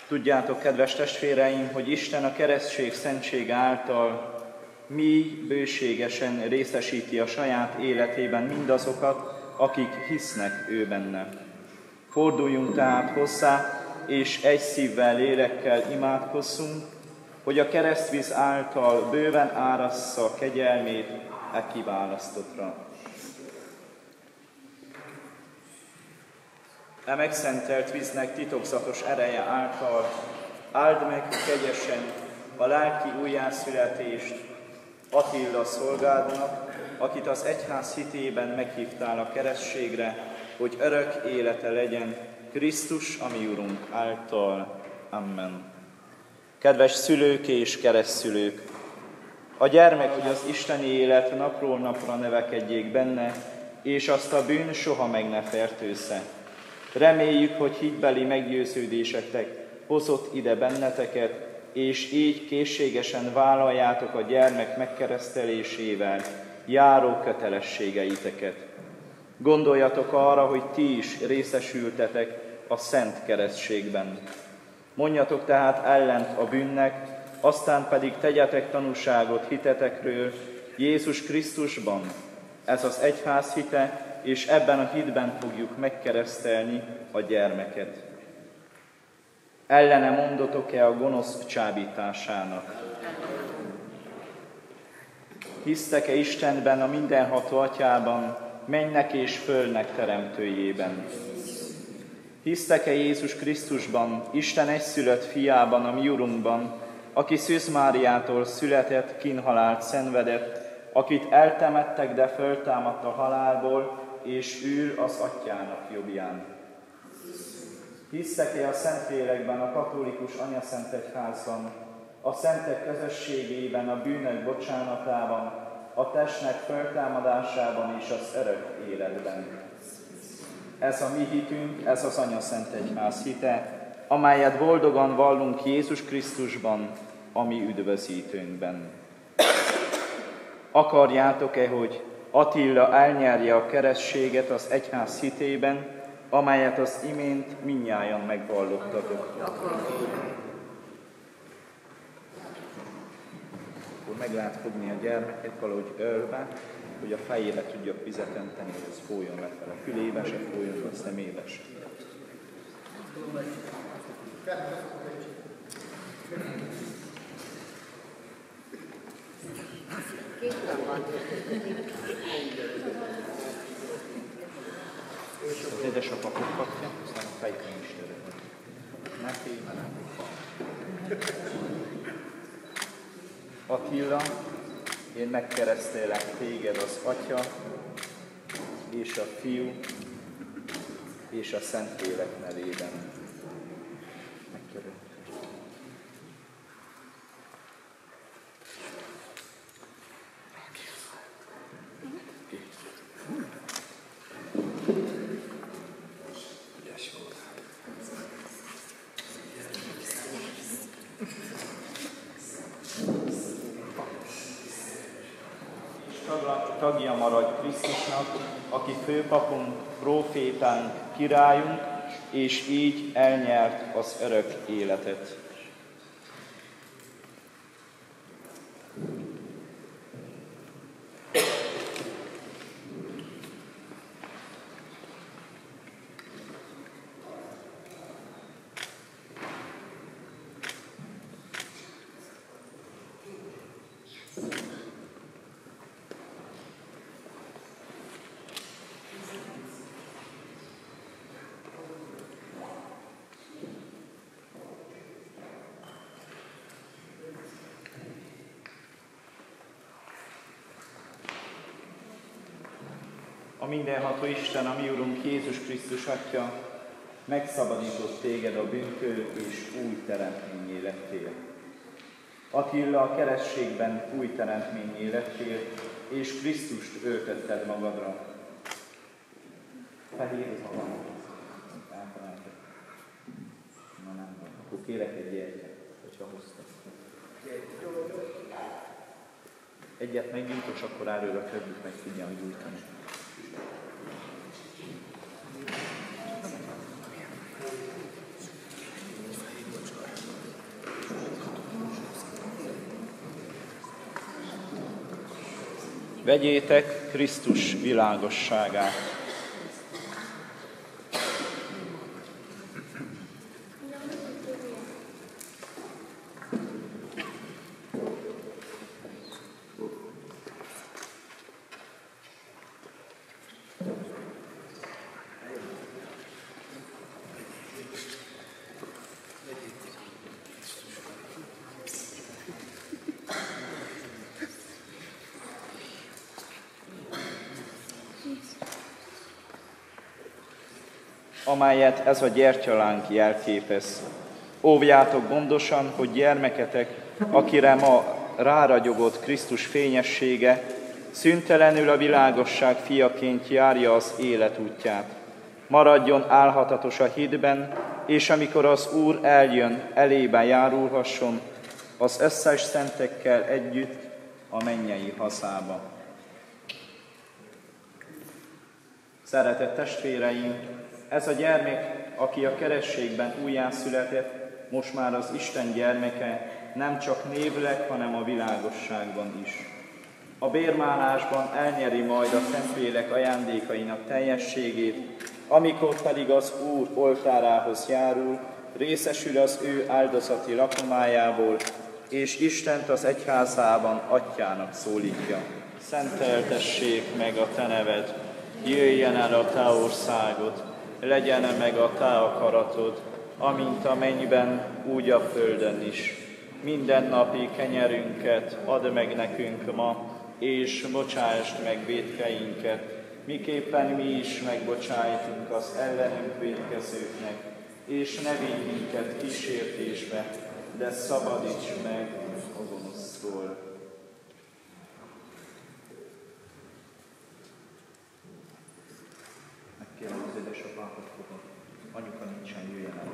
Tudjátok, kedves testvéreim, hogy Isten a keresztség szentség által mi bőségesen részesíti a saját életében mindazokat, akik hisznek ő benne. Forduljunk tehát hozzá, és egy szívvel, lélekkel imádkozzunk, hogy a keresztvíz által bőven árassza kegyelmét e kiválasztottra. E megszentelt víznek titokzatos ereje által áld meg kegyesen a lelki újjászületést Attila szolgádnak, akit az egyház hitében meghívtál a keresztségre, hogy örök élete legyen Krisztus, a mi Urunk által. Amen. Kedves szülők és keresztszülők! A gyermek, hogy az isteni élet napról napra növekedjék benne, és azt a bűn soha meg ne fertőzze. Reméljük, hogy hitbeli meggyőződésetek hozott ide benneteket, és így készségesen vállaljátok a gyermek megkeresztelésével járó kötelességeiteket. Gondoljatok arra, hogy ti is részesültetek a szent keresztségben. Mondjatok tehát ellent a bűnnek, aztán pedig tegyetek tanúságot hitetekről Jézus Krisztusban. Ez az egyház hite, és ebben a hitben fogjuk megkeresztelni a gyermeket. Ellene mondotok-e a gonosz csábításának? Hisztek-e Istenben, a mindenható Atyában, mennek és földnek teremtőjében? Hisztek-e Jézus Krisztusban, Isten egyszülött fiában, a mi Urunkban, aki Szűz Máriától született, kínhalált szenvedett, akit eltemettek, de föltámadt a halálból, és ül az Atyának jobbján? Hisztek-e a Szentlélekben, a katolikus anyaszentegyházban, a szentek közösségében, a bűnök bocsánatában, a testnek föltámadásában és az örök életben? Ez a mi hitünk, ez az anyaszentegyház hite, amelyet boldogan vallunk Jézus Krisztusban, a mi üdvözítőnkben. Akarjátok-e, hogy Attila elnyerje a keresztséget az egyház hitében, amelyet az imént mindnyájan megvallottatok? Akkor meg lehet fogni a gyermeket valahogy ölve, hogy a fejére tudjak vizet önteni, hogy ez folyjon lefele. Fülébe se folyjon, a szemébe se. Az édesapa foghatja, aztán a fejben is török. Ne félj, nem Attila, én megkeresztelek téged az Atya, és a Fiú, és a Szentlélek nevében. Megtörök. Tagja maradj Krisztusnak, aki főpapunk, prófétánk, királyunk, és így elnyert az örök életet. A mindenható Isten, a mi Urunk Jézus Krisztus Atya, megszabadított téged a bűntől, és új teremtményé lettél. Attila, a keresztségben új teremtményé lettél, és Krisztust öltötted magadra. Fehér az van. Elfelejtettem. Na nem van. Akkor kérek egy gyertyát, hogyha hoztak. Egyet meggyújt, és akkor erről a többit meg tudjam gyújtani. Vegyétek Krisztus világosságát. Amelyet ez a gyertyalánk jelképez. Óvjátok gondosan, hogy gyermeketek, akire ma ráragyogott Krisztus fényessége, szüntelenül a világosság fiaként járja az élet útját. Maradjon álhatatos a hitben, és amikor az Úr eljön, elébe járulhasson az összes szentekkel együtt a mennyei hazába. Szeretett testvéreim, ez a gyermek, aki a kerességben újjászületett, most már az Isten gyermeke, nem csak névleg, hanem a világosságban is. A bérmálásban elnyeri majd a Szentlélek ajándékainak teljességét, amikor pedig az Úr oltárához járul, részesül az ő áldozati lakomájából, és Istent az egyházában atyának szólítja. Szenteltessék meg a te neved, jöjjen el a te országod, legyen meg a te akaratod, amint a mennyben, úgy a földön is. Mindennapi kenyerünket add meg nekünk ma, és bocsásd meg vétkeinket, miképpen mi is megbocsájtunk az ellenünk vétkezőknek, és ne vigy minket kísértésbe, de szabadíts meg a gonosztól. Megkérem az édesapámat, hogy anyuka nincsen, jöjjen el.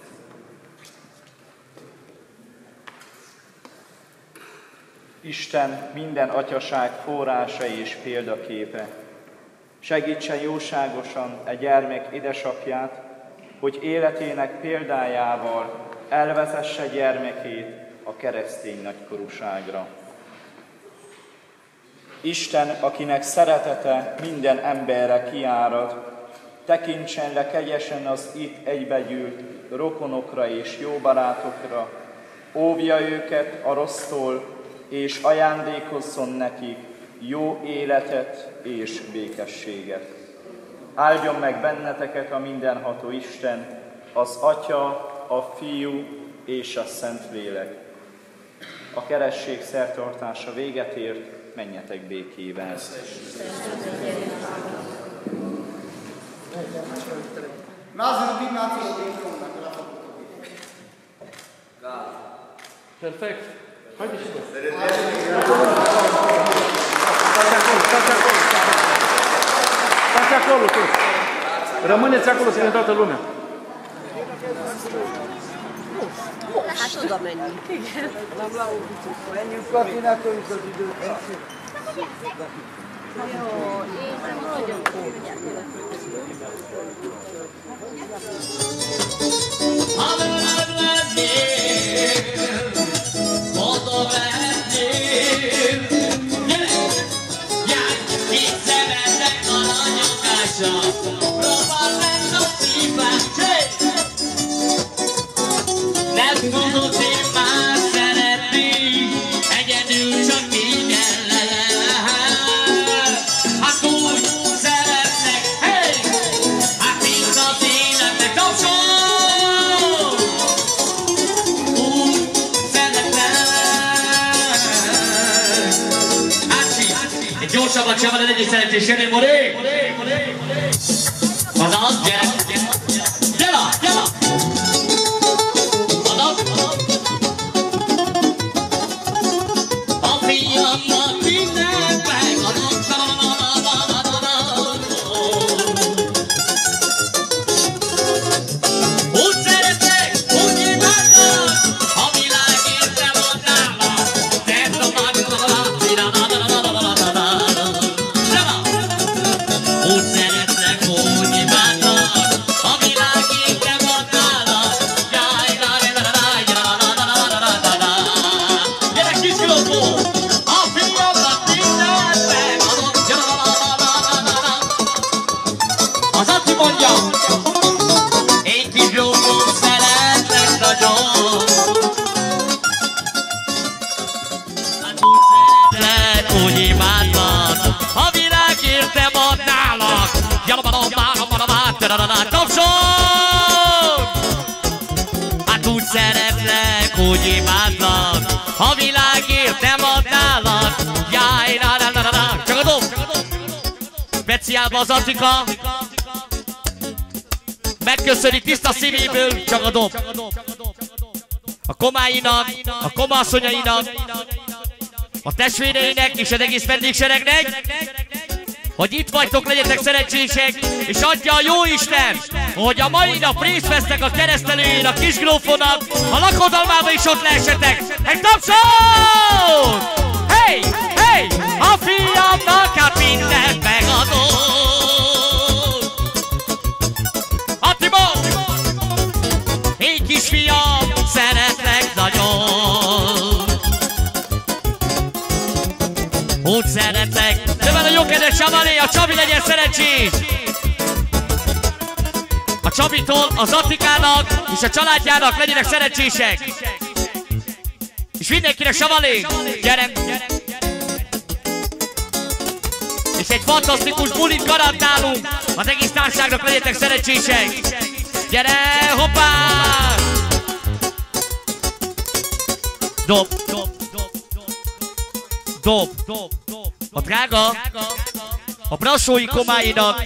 Isten minden atyaság forrása és példaképe. Segítsen jóságosan a gyermek édesapját, hogy életének példájával elvezesse gyermekét a keresztény nagykorúságra. Isten, akinek szeretete minden emberre kiárad, tekintsen le kegyesen az itt egybegyűlt rokonokra és jó barátokra, óvja őket a rossztól, és ajándékozzon nekik jó életet és békességet. Áldjon meg benneteket a mindenható Isten, az Atya, a Fiú és a Szentlélek. A keresztség szertartása véget ért, menjetek békével. Perfect. Haideți și voi. Stați acolo toți. Rămâneți acolo să ne toată lumea. Hát oda menjünk. Igen. Menjünk Katinákkal, amikor az időt. Jó, én nem nagyon nem tudod én már szeretni, egyedül csak ingyen lehet. Hát úgy szeretnek, hey! Hát mint az életnek tapsol! Úgy szeretnek! Hát gyorsabban csinálva legyen szeretés, jönni, moré! Azaz, gyere! Gyere! Gyere! Úgy szeretnek, hogy imádnak. Tapsol! Hát úgy szeretlek, úgy imádlak, a világért nem adnálak. Jaj, na. Csak a dob! Speciálba az Attika. Megköszöni tiszta szívéből, csak a dob. A komáinak, a komasszonyainak, a testvéreinek és az egész vendégseregnek, hogy itt vagytok, legyetek szerencsések, és adja a Jóisten, hogy a mai nap részt vesztek a keresztelőjén a Kisgrófonak, a lakodalmába is ott lehessetek. Egy tapsot! Hey! A fiamnak hát mindent megadom! Attimo! Én kisfiam, szeretlek nagyon! Úgy szeretlek! Növel a jókedves Csabalé, a Csabi legyen szerencsés! A Csabitól, az Attikának és a családjának legyenek szerencsések! És mindenkinek Csabalé, gyere! És egy fantasztikus bulit garantálunk! Az egész társaságnak legyetek szerencsések! Gyere, hoppá! Dob! A drága, a brassói komáinak,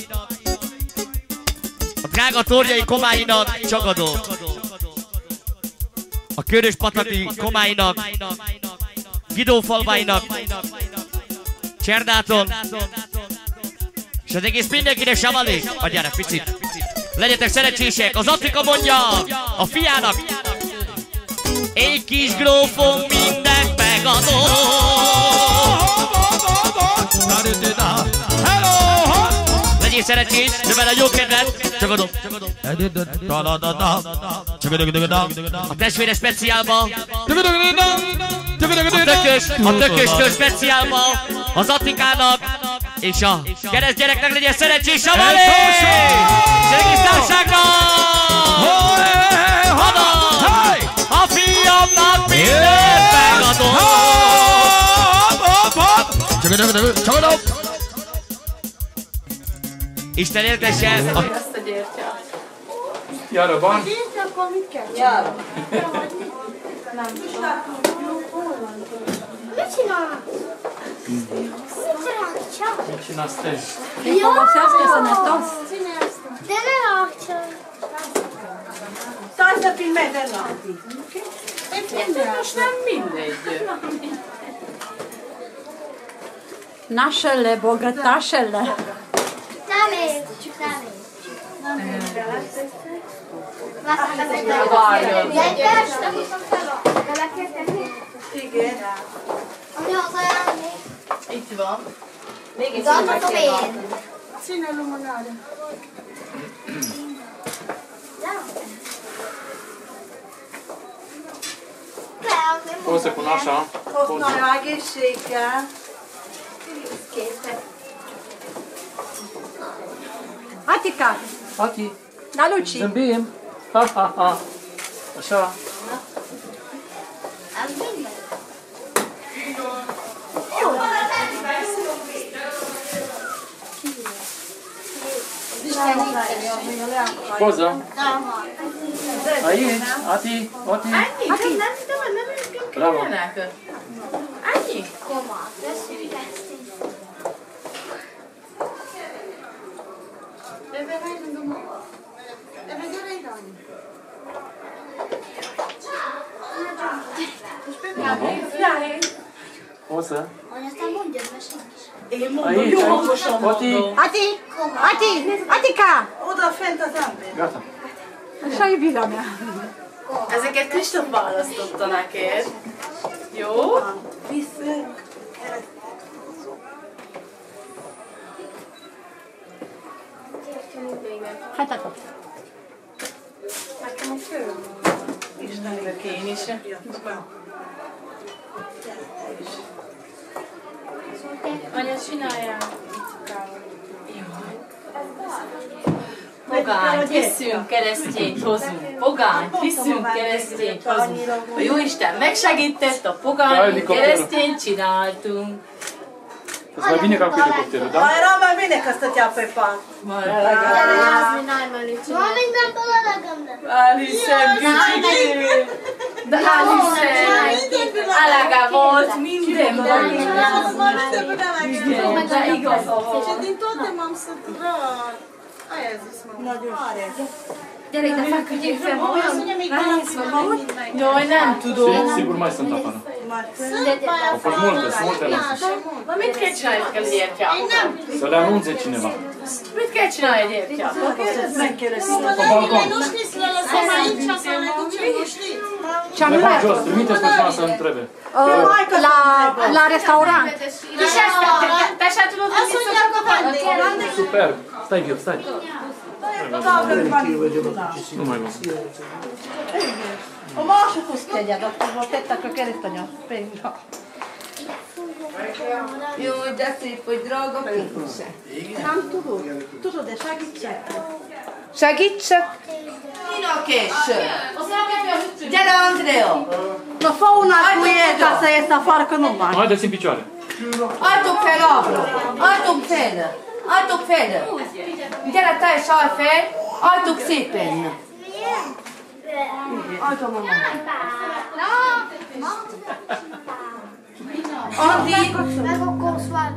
a drága tornyai komáinak csak a dob. A Körös-pataki komáinak, Gidófalvainak, Cserdáton, és az egész mindenkinek Savalé. Adjának picit. Legyetek szerencsések, az Attika mondja a fiának. Egy kis grófom mindent megadom. Legyél szerencsés, növel a jó kedvet. Csak adom. A testvére speciálba. A tökös kör speciálba. Az Attikának és a keresztgyereknek legyen szerencsés. Savalé! És egész társágnak! A fiamnak mindent megadom! Isten éltesse! Ezt a gyertya. Jára van? Gyertya, akkor mit kell csinálni? Nem. Mit csinálsz? Mit csinálsz te? Jó! De ne akcsa! Stai più in mezzo all'altro. Most nem mindegy. Nascelle, bogatáselle. Nem ér, csak nem ér. Igen. Ami az ajánlni? Itt van. Még egy Adhatom én. Színe limonade. Forse conosce? Hozna egészséggel. Attika! Ati! Na Luci! Zambim! Ha! Așa! Poza? Aici, Ati! Bravo! Annyi? Koma, veszünk ezt. Poza? Aztán mondjad, mert senki. Én mondom, jó hangosan mondom. Attika! Oda fent az ember. Gata. Așa iubirea mea. Ezeket Kristóf választotta neked. Jó? Viszünk. Hát akkor. Nekem a fő. Istennek én is. Anya, csináljál. Pogány, hiszünk, keresztényt hozunk. Pogány, hiszünk, keresztényt hozunk. A Jóisten megsegített, a pogány, keresztényt csináltunk. Îți mai bine ca cu elicopterul, da? Mai era mai bine că stătea pe pat. Alaga volt minden. Și din toate m-am săturat. Aia zis, mă. Nagyon mare. Gyere ide, feküdjél fel, Jaj, nem tudom. Sigur mai sunt afară. Au fost multe Na mit kell csinálni, kell egy értyával? Să le anunțe cineva. Mit kell csinálni egy értyával? Pe balcon. Ce-am Le fac mers? jos, trimiteți pe cineva să întrebe. La restaurant. És te se tudod, hogy mit Super. Stai, Gil, stai. Nu mai mă. A másokhoz tegyed, akkor tettek a keresztanya. Jó, de szép, hogy drága pénze. Nem tudod? Tudod, de segítsek. Segítsek? Kinek és? Gyere, Andrea! Na faunat bujél, ca să ies afară, că nu mai. Haideți în picioare. Adjuk fel abra! Adjuk fel! Adjuk fel! Gyere, te is állj fel! Adjuk szépen! Adjuk, mama! Andi! Meg akkor szvár.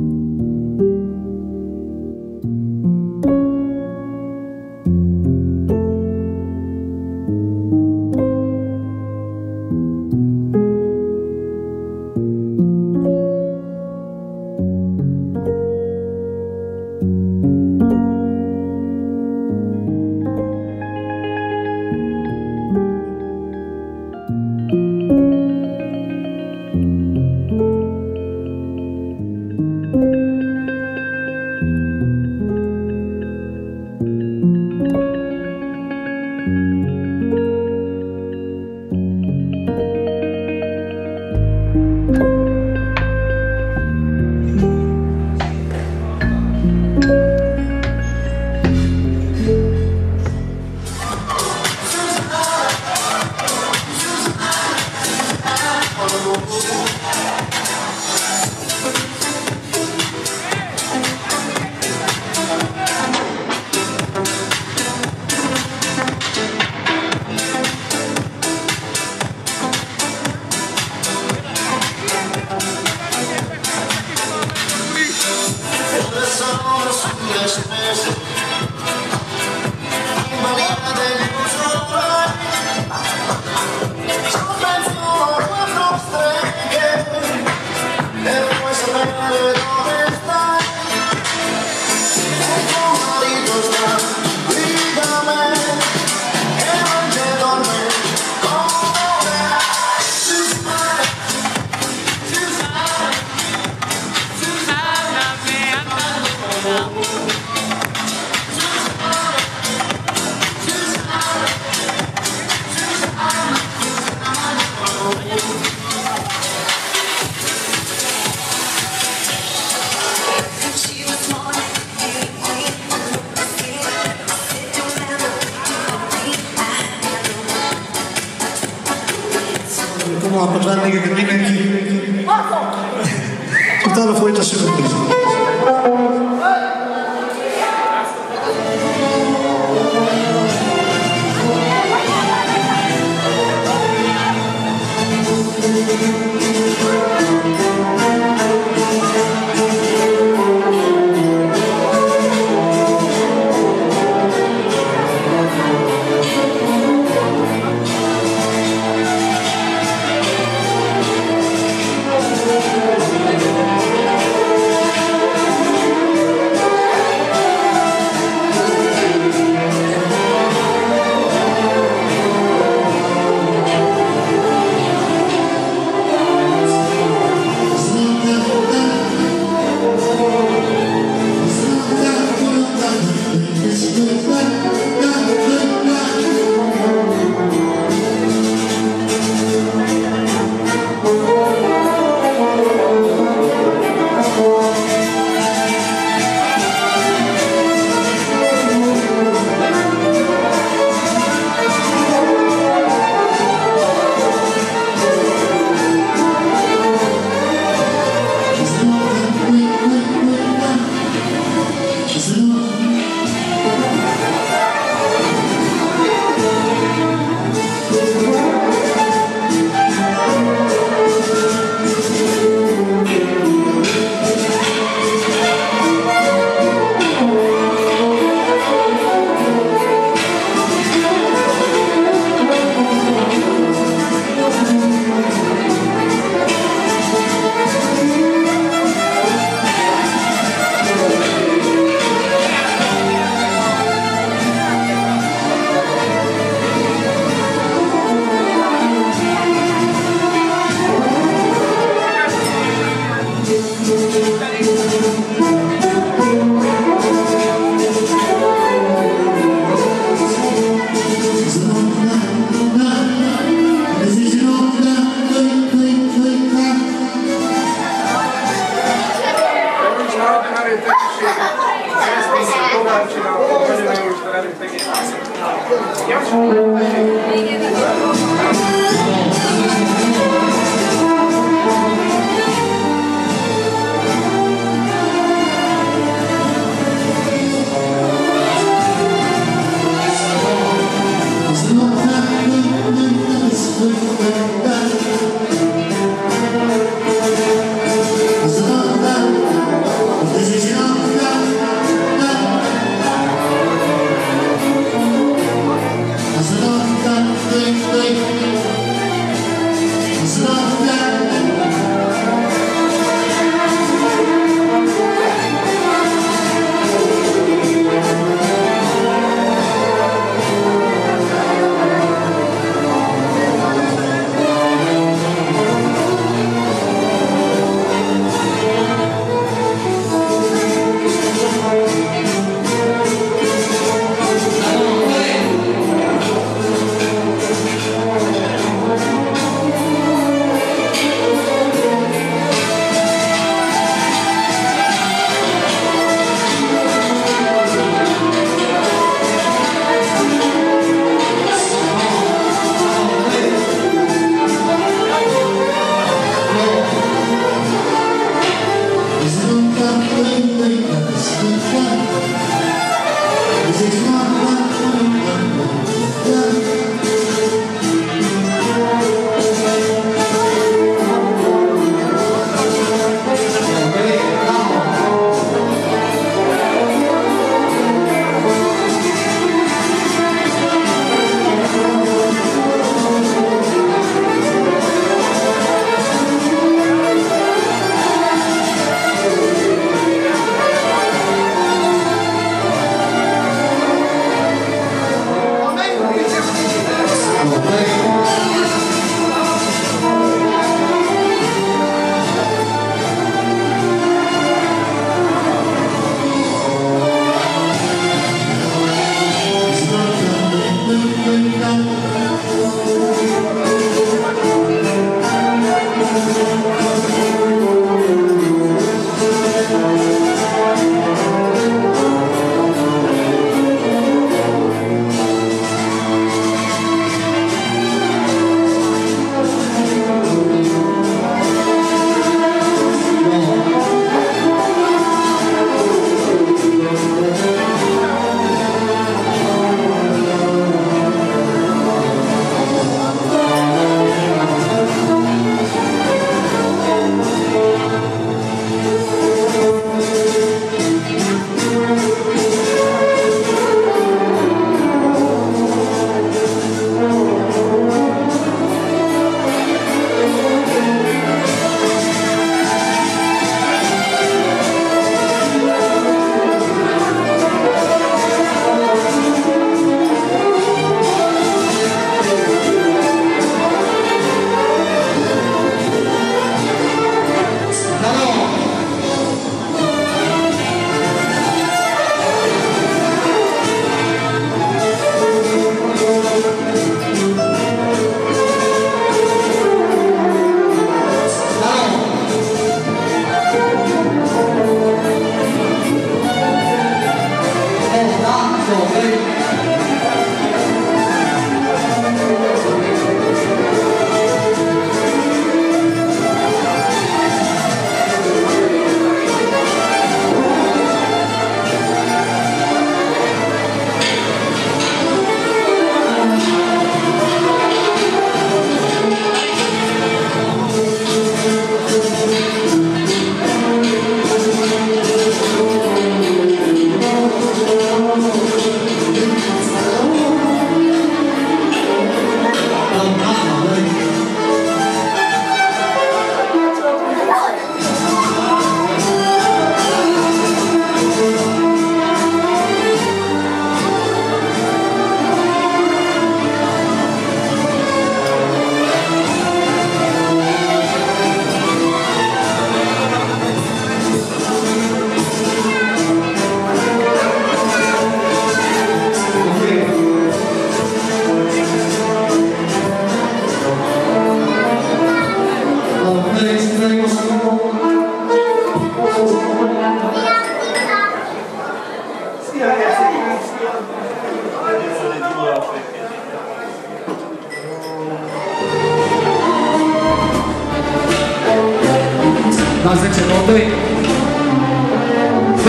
Tovább a vendégeket mindenki. Utána folytassuk a között. As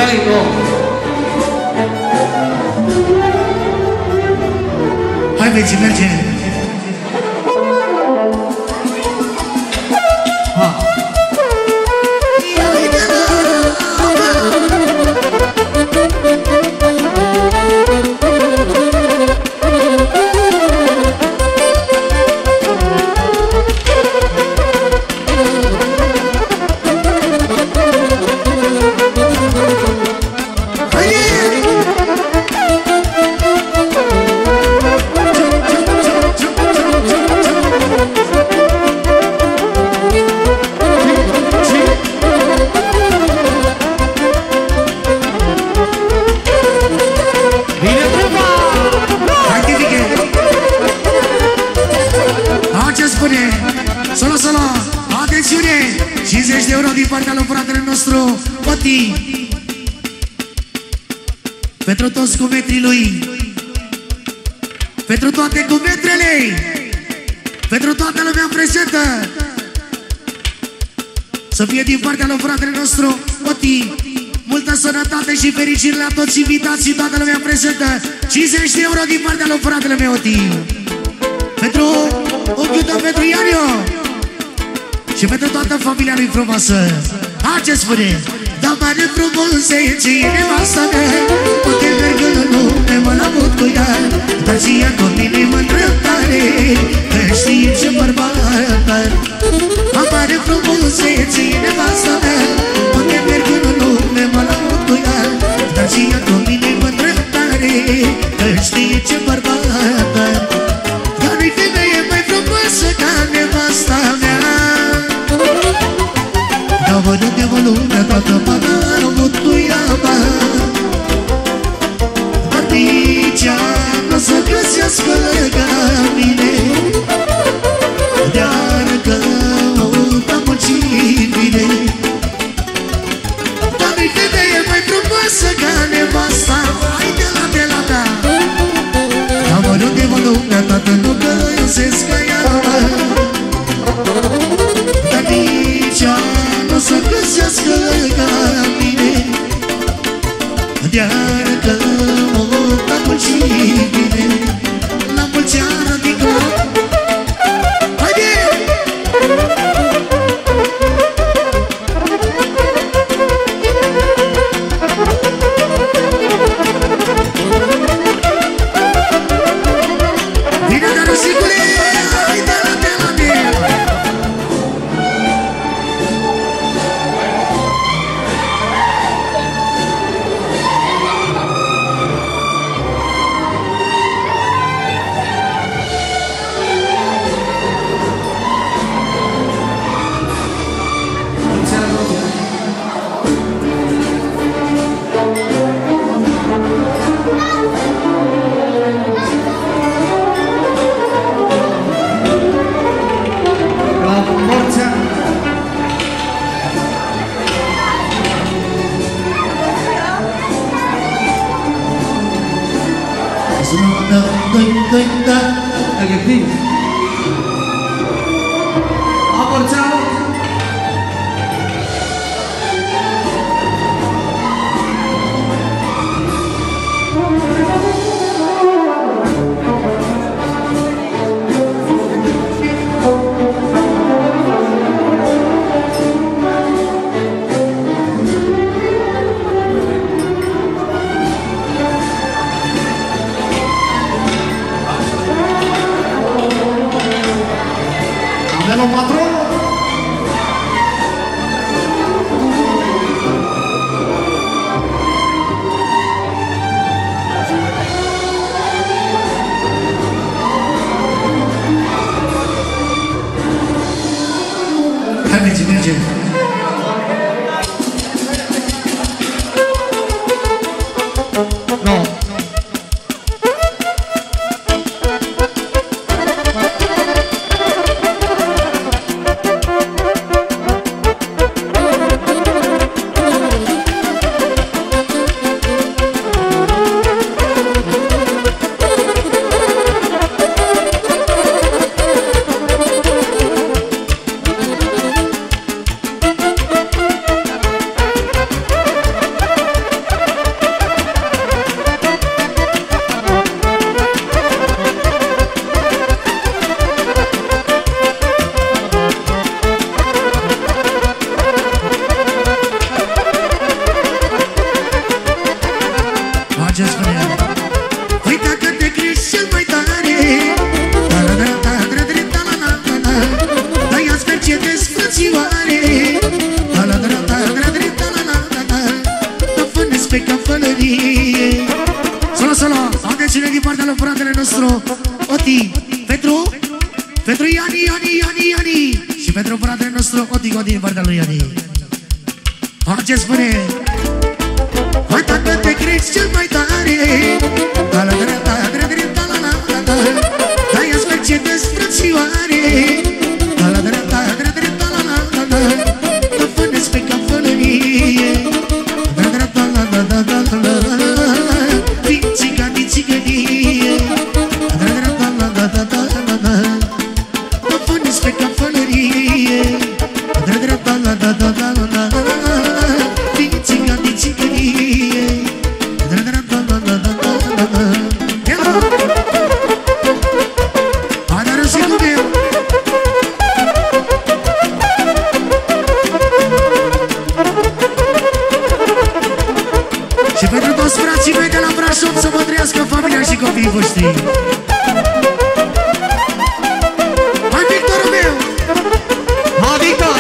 Hai, no. Hai, merge, merge. Pentru toți cumetrii lui, pentru toate cumetrele, pentru toată lumea prezentă, să fie din partea lui fratele nostru Oti, multă sănătate și fericire la toți invitații, toată lumea prezentă. 50 de euro din partea lui fratele meu Oti, pentru ochiul tău, pentru Iario și pentru toată familia lui frumoasă. Ce spune? Da bani frumusețe, nevasta mea, poate merg în lume, mă laud cu ea, dar și ea cu mine mă îndreptare, că știe ce bărbat. Da bani frumusețe, nevasta mea, poate merg în lume, mă laud cu ea, dar și ea cu mine mă îndreptare, că știe ce bărbat. Dar nu-i femeie mai frumoasă ca nevasta mea. Da văd de mă lumea toată mână, mutuiaba, dar nici ea n-o să găsească ca mine, de-ar căuta muncii bine. Dar nu-i femeie mai frumoasă ca nevasta, hai de la ta. Da văd de mă lumea toată, nu găsesc ca ea, dar nici ea o să găsească ca mine, de-ar căuta muncii bine. La mulți ani adică, haide! Bine, dar rusicule, haide la mine! mărie. Solo, solo, attenzione din partea lui fratele nostru Oti, pentru Iani și pentru fratele nostru Oti din partea lui Iani. Ce spune? Hai dacă te crezi cel mai tare, dai aspect ce desfrățioare, mă pânesc pe cafălărie, Ticiganie, mă pânesc pe cafălărie, și pentru toți frații mei de la Brașov să vă trăiască familia și copiii voștri. Hai, Victorul meu! Hai, Victor!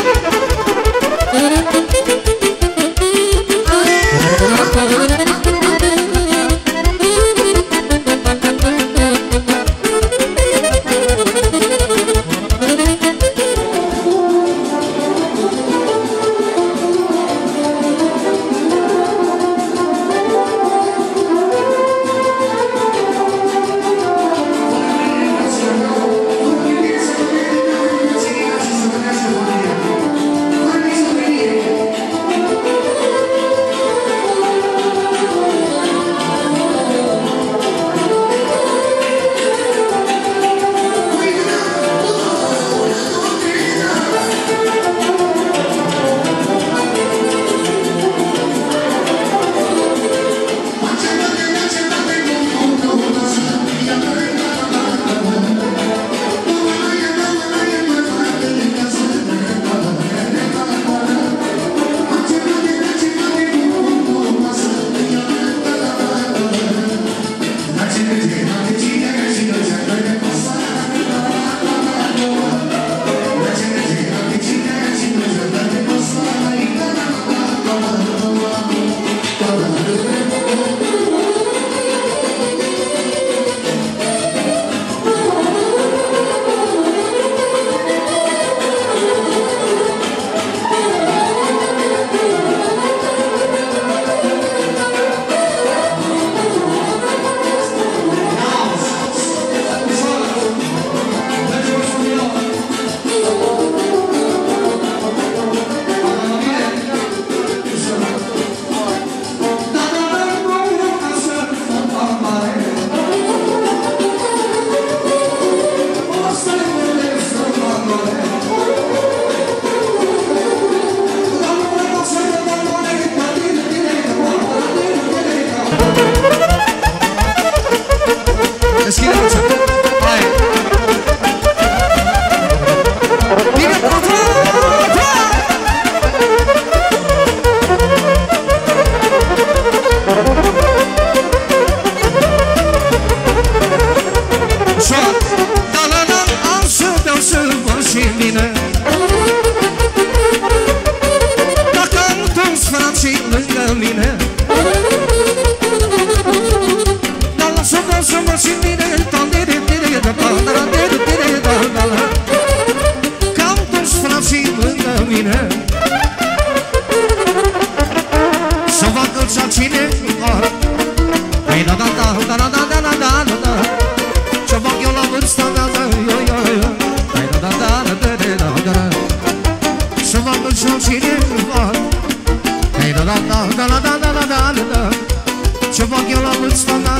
Ce fac eu la vârsta mea,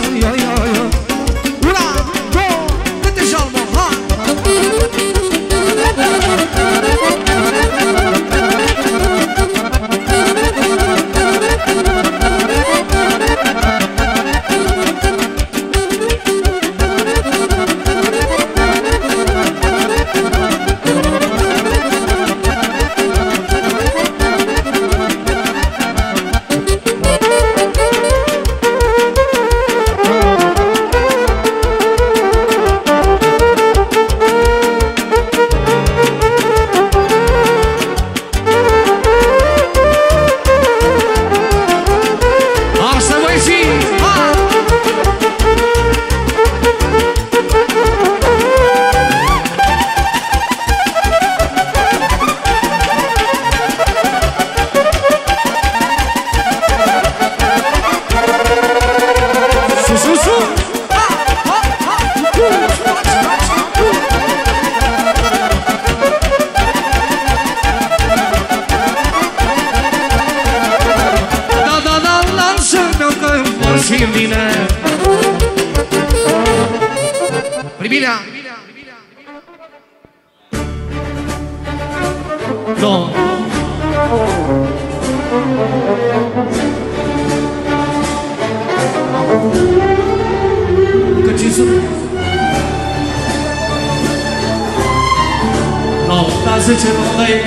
Una, două, câte jalmă, hai! sírni-ne. Primina. No. Căcisu. No, da 10 lei.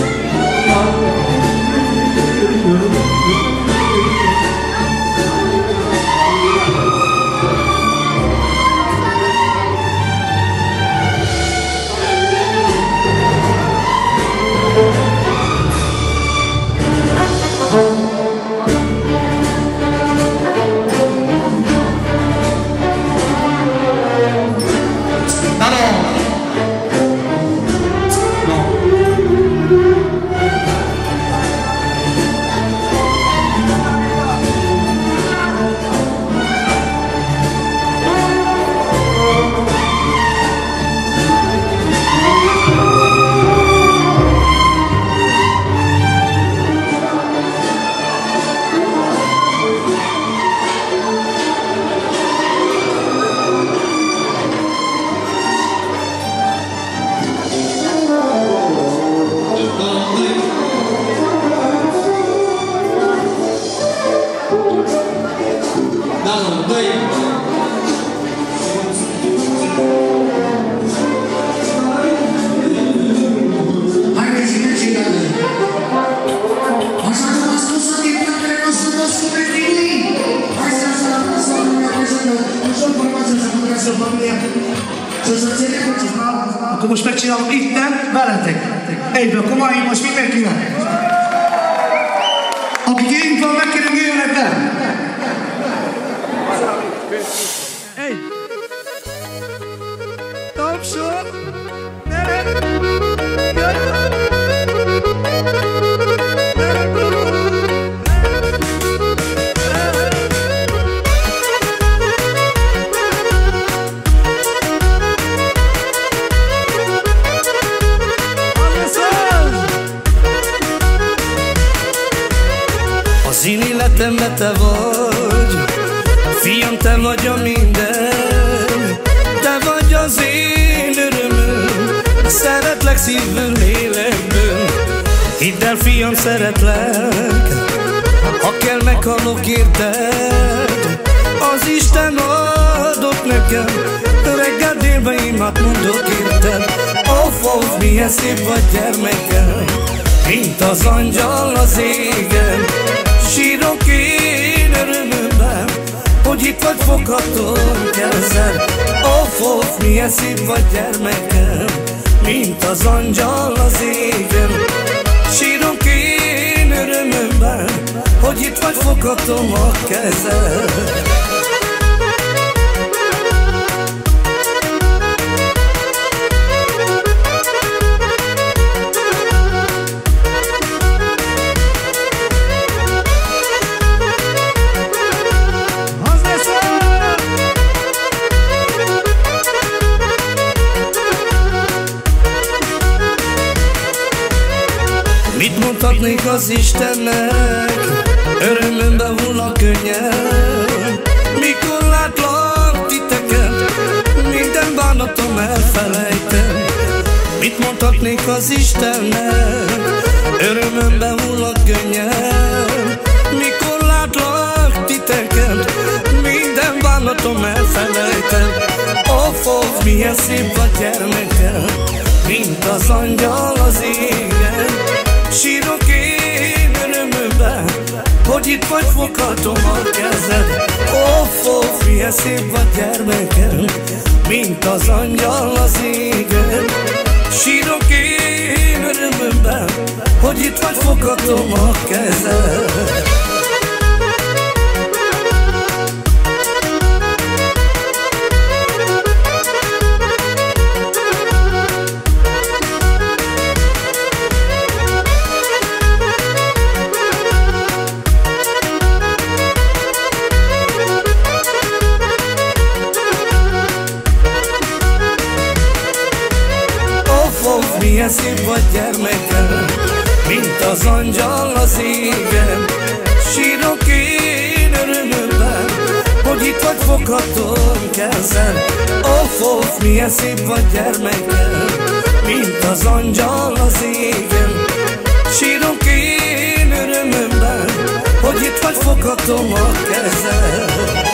Akkor most megcsinálom itten veletek. Egyből, akkor ma én most mindenkinek. Akik én van, megkérem, jöjjenek be. Egy. Tapsol. Az én életemben te vagy, fiam, te vagy a minden, te vagy az én örömöm, szeretlek szívből, lélekből. Hidd el, fiam, szeretlek, ha kell, meghalok érted, az Isten adott nekem, reggel délben imát mondok érted. Of, milyen szép vagy, gyermekem, mint az angyal az égen. Sírok én örömömben, hogy itt vagy, foghatom kezed. Of, milyen szép vagy, gyermekem, mint az angyal az égen. Sírok én örömömben, hogy itt vagy, foghatom a kezed. Mit mondhatnék az Istennek, örömömben hull a könnyed. Mikor látlak titeket, minden bánatom elfelejtem. Mit mondhatnék az Istennek, örömömben hull a könnyed. Mikor látlak titeket, minden bánatom elfelejtem. Of, milyen szép vagy, gyermekem, mint az angyal az égen. Sírok én örömömben, hogy itt vagy, foghatom a kezed. Of, milyen szép vagy, gyermekem, mint az angyal az égen. Sírok én örömömben, hogy itt vagy, foghatom a kezed. Milyen szép vagy, gyermekem, mint az angyal az égen. Sírok én örömömben, foghatom kezel. Off, milyen szép vagy gyermekem, mint az angyal az égen. Sírok én örömömben, hogy itt vagy, foghatom a kezel.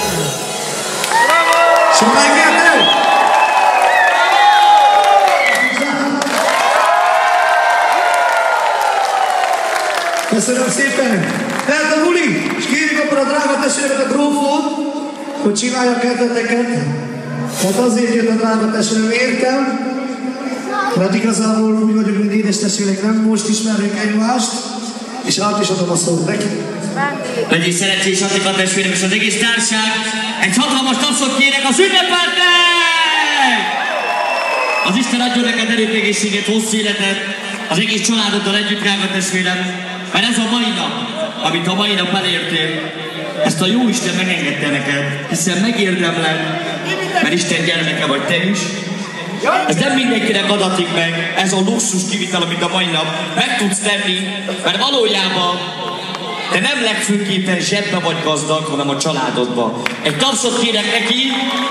Köszönöm szépen! Tehát a buli, és kérjük akkor a drága testvéreket, a grófot, hogy csinálja a kedveteket. Tehát azért jött a drága testvérem, értem. Mert igazából mi vagyunk, mint édes testvérek, nem most ismerjük egymást, és át is adom a szót neki. Legyél szerencsés, Attika testvérem és az egész társaság! Egy hatalmas tapsot kérek az ünnepeltek! Az Isten adjon neked erőt, egészséget, hosszú életet, az egész családoddal együtt, drága testvérem, mert ez a mai nap, amit a mai nap elértél, ezt a Jóisten megengedte neked, hiszen megérdemled, mert Isten gyermeke vagy te is. Ez nem mindenkinek adatik meg, ez a luxus kivitel, amit a mai nap meg tudsz tenni, mert valójában te nem legfőképpen zsebbe vagy gazdag, hanem a családodba. Egy tapsot kérek neki,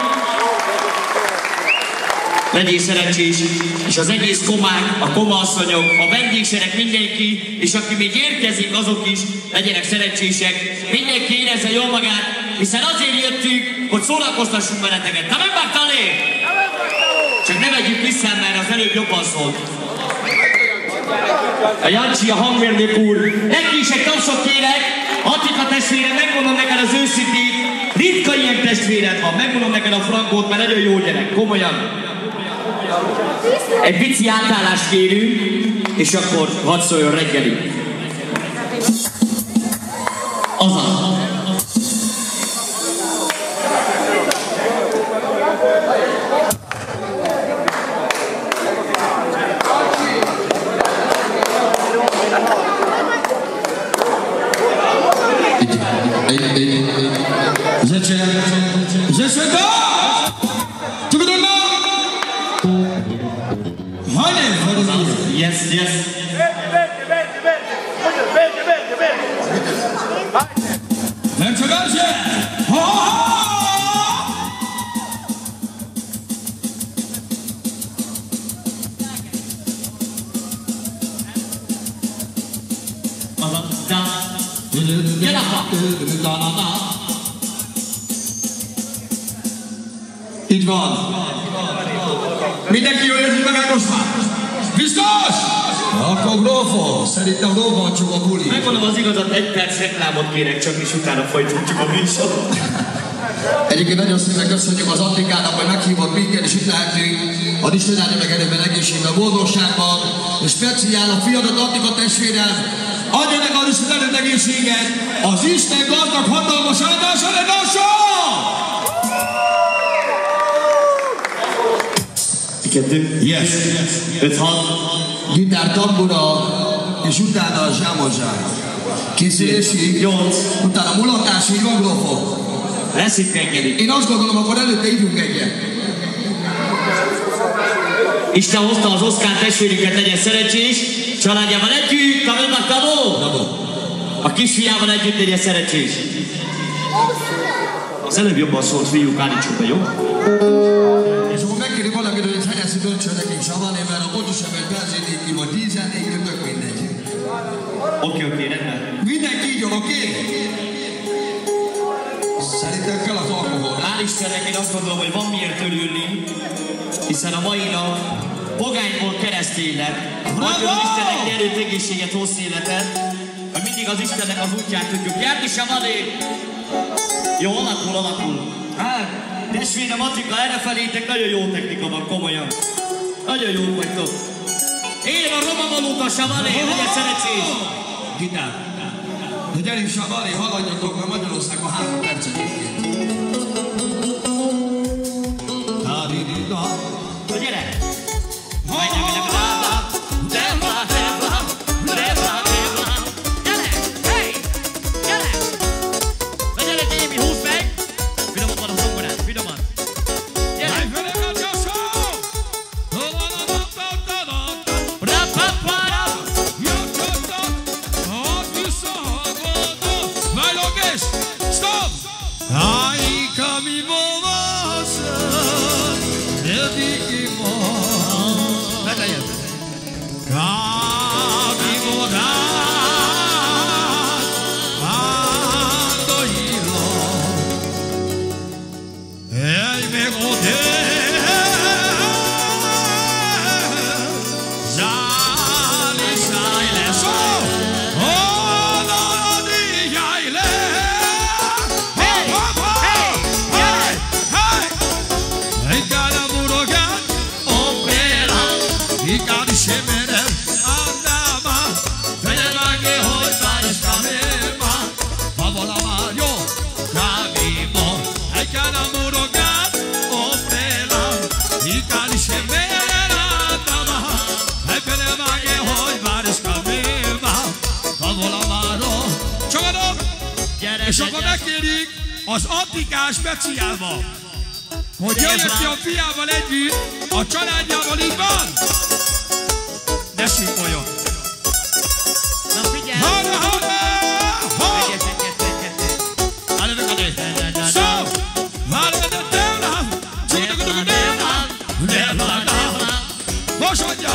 legyél szerencsés, és az egész komák, a komaasszonyok, a vendégsereg, mindenki, és aki még érkezik, azok is legyenek szerencsések. Mindenki érezze jól magát, hiszen azért jöttünk, hogy szórakoztassunk veleteket. Te megvágtál én? Csak ne vegyük vissza, mert az előbb jobban szólt. A Jancsi, a hangmérnök úr, neki is egy tapsot kérek. Attika testvérem, megmondom neked az őszintét, ritka ilyen testvéred van, megmondom neked a frankót, mert nagyon jó gyerek, komolyan. Egy pici átállást kérünk, és akkor hadd szóljon reggeli. Azaz. Yes, yes. Nem csak az se! Így van. Mindenki jól érzi magát most már? Biztos? Akkor grófol, szerintem robbantsuk a buli. Megmondom az igazat, egy perc reklámot kérek csak, és utána folytatjuk a műsort. Egyébként nagyon szépen köszönjük az Attikának, hogy meghívott minket, és itt lehetünk. Az Isten áldja meg erőben, egészségben, boldogságban, és speciál a fiadat Attika testvérem. Adja neki az Isten erőt, egészséget, az Isten gazdag, hatalmas áldása legyen. Kettő. Yes. 5-6. Gitár, tambura, és utána a zsámozsák. Készülésig. 8. Utána mulatás, így van, grófok? Lesz itt reggeli. Én azt gondolom, akkor előtte ígyunk egyet. Isten hozta az Oszkár testvérünket, legyen szerencsés. Családjával együtt, a kisfiával együtt legyen szerencsés. Az előbb jobban szólt, fiúk, állítsuk be, jó? És akkor megkérjük valakit, hogy egy helyeszi döntsön nekünk Savali, mert a pontosabb egy benzénéki, vagy dízelnéki, tök mindegy. Oké, rendben. Mindenki így jön, oké? Szerintem kell az alkohol. Hál' Istennek, én azt gondolom, hogy van miért örülni, hiszen a mai nap pogányból keresztény lett. Adjon Istennek erőt, egészséget, hosszú életet, hogy mindig az Istennek az útját tudjuk járni, Savali! Jó, alakul. Hát, testvérem Attika, errefelétek nagyon jó technika van, komolyan. Nagyon jók vagytok. Élj a Roma Valuta, Savali, legyen szerencsés! Gitár. De gyerünk, Savali, haladjatok, mert Magyarországon 3 percet érjét. Na gyere! Ai, caminho. És akkor megkérjük az Antikás speciálba, hogy jöjjön ki a fiával együtt, a családjával, így van? Ne sipoljon! Na figyelj! Most mondja!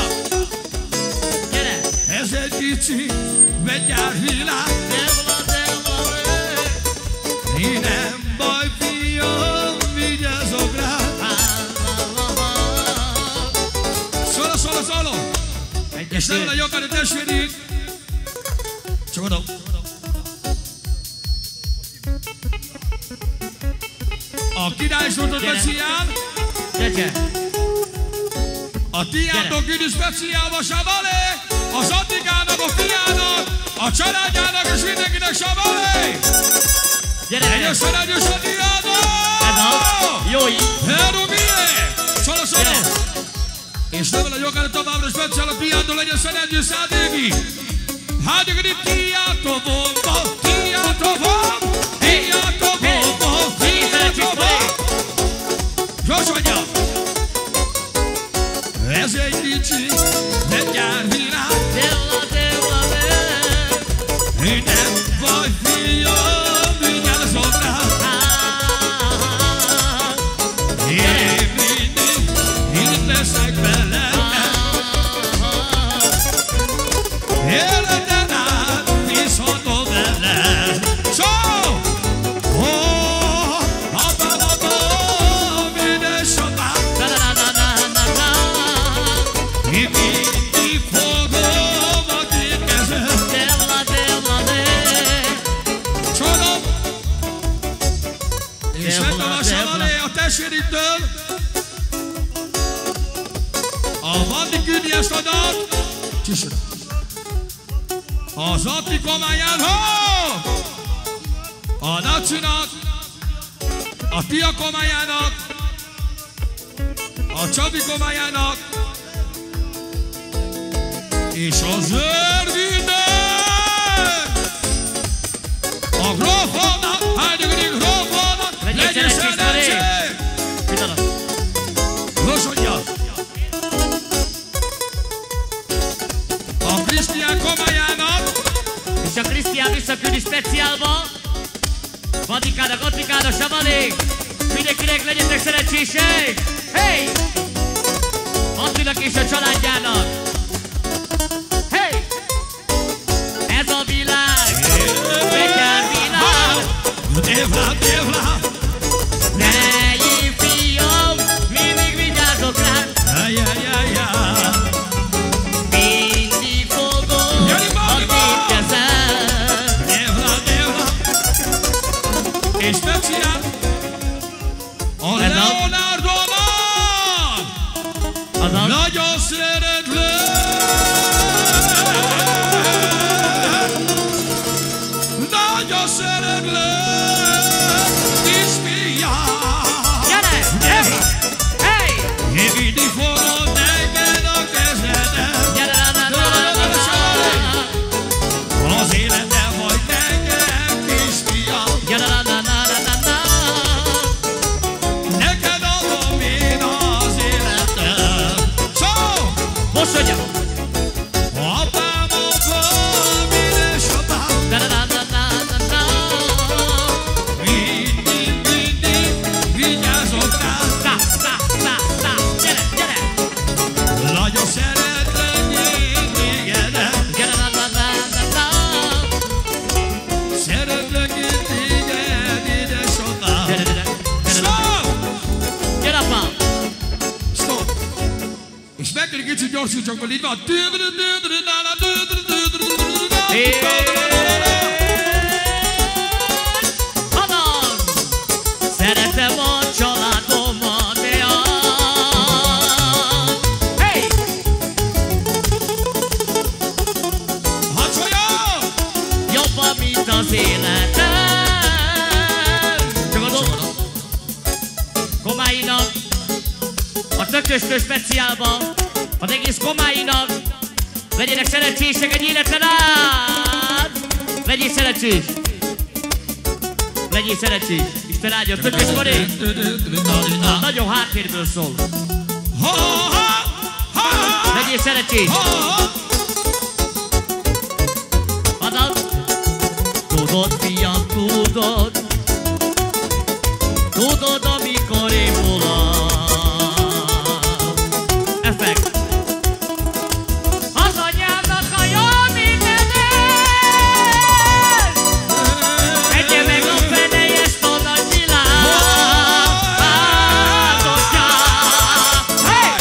Ez egy kicsi begyárvilág. Nem baj, fiam, vigyázzok rá. Szóló! És nem a jogani testvérig. Csak oda. A király Zsoltot speciál. A tiátok üdű speciálba Sabalé. Az Antikának, a fiának, a családjának és mindenkinek Sabalé. Egyes szeregyes a diádó! Ez az! Jói! Herumie! Szóló! És nem a jogára továbbra speciál a diádó legyen szeregyes szádégi! Hádjagani tiátó bomba! Tiátó bomba! Tiátó bomba! Tiátó bomba! Gyors mondja! Ez egy kicsi, nem jár virág! Nem vagy fiam! Életen át viszontom veled. Szó! Apám, édesapám. Én mindig fogom a két kezem. Csodom! És megvan a Sabalé a testvériktől. A Vandi küldi ezt adat. Csisra. Az Atti komáján, a Nacinak, a Tia komájának, a Csabi komájának, és az Örgűnek, a grófónak, Hádjagani grófónak, legyen szerencsé! Nos, mondja! A Krisztián komájának, és a Krisztián visszaküldi speciálba. Vadikának, Antikának, Sabalé. Mindenkinek legyetek szerencsések. Hey! Antinak és a családjának. Hey! Ez a világ. Begyár világ. Évlá. Ne én fiam, mindig vigyázok rád. Mindig fogom a két kezem. És speciál a Leonardo-nak. Nagyon szeretlek. Nagyon szeretlek. Kis fiam. Gyere! Hey! Én mindig fogom neked a kezedet. Gyere! Az életem vagy nekem, kisfiam. Neked adom én az életem. Szó! Most mondja! Apám, édesapám. Mindig Szeretlek én téged, édesapám. Gyere, apám! Stop! És meg kell kicsit gyorsítsuk, mert így van. Hadan! Szeretem a családomat, hey! Hacsolja! Jobban, mint az életem. Csak adom Komáinak, a tököstől speciálba, az egész Komáinak. Legyenek szerencsések egy életen át! Legyél szerencsés! Legyél szerencsés! Isten áldja, tökös Kori! Nagyon háttérből szól. Legyél szerencsés! Adat! Tudod, fiam, tudod! Tudod, amikor én voltam. Effekt! Az anyámnak a jó mindenet! Egye meg a fene ezt a nagy világodja! Hey!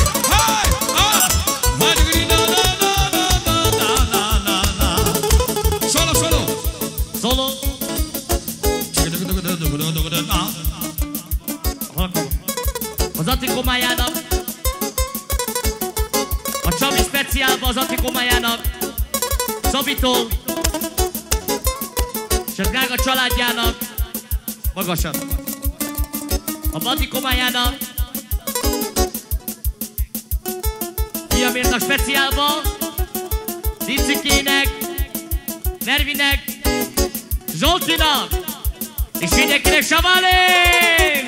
Solo, solo! Solo! Az Ati Komályának, a Csabi speciálba az Ati Komályának, Szabitól, és a drága családjának, magasan, a Bati Komályának, Fiamérnak speciálba, Dicikének, Nervinek, Zsoltinak, és mindenkinek Savalén!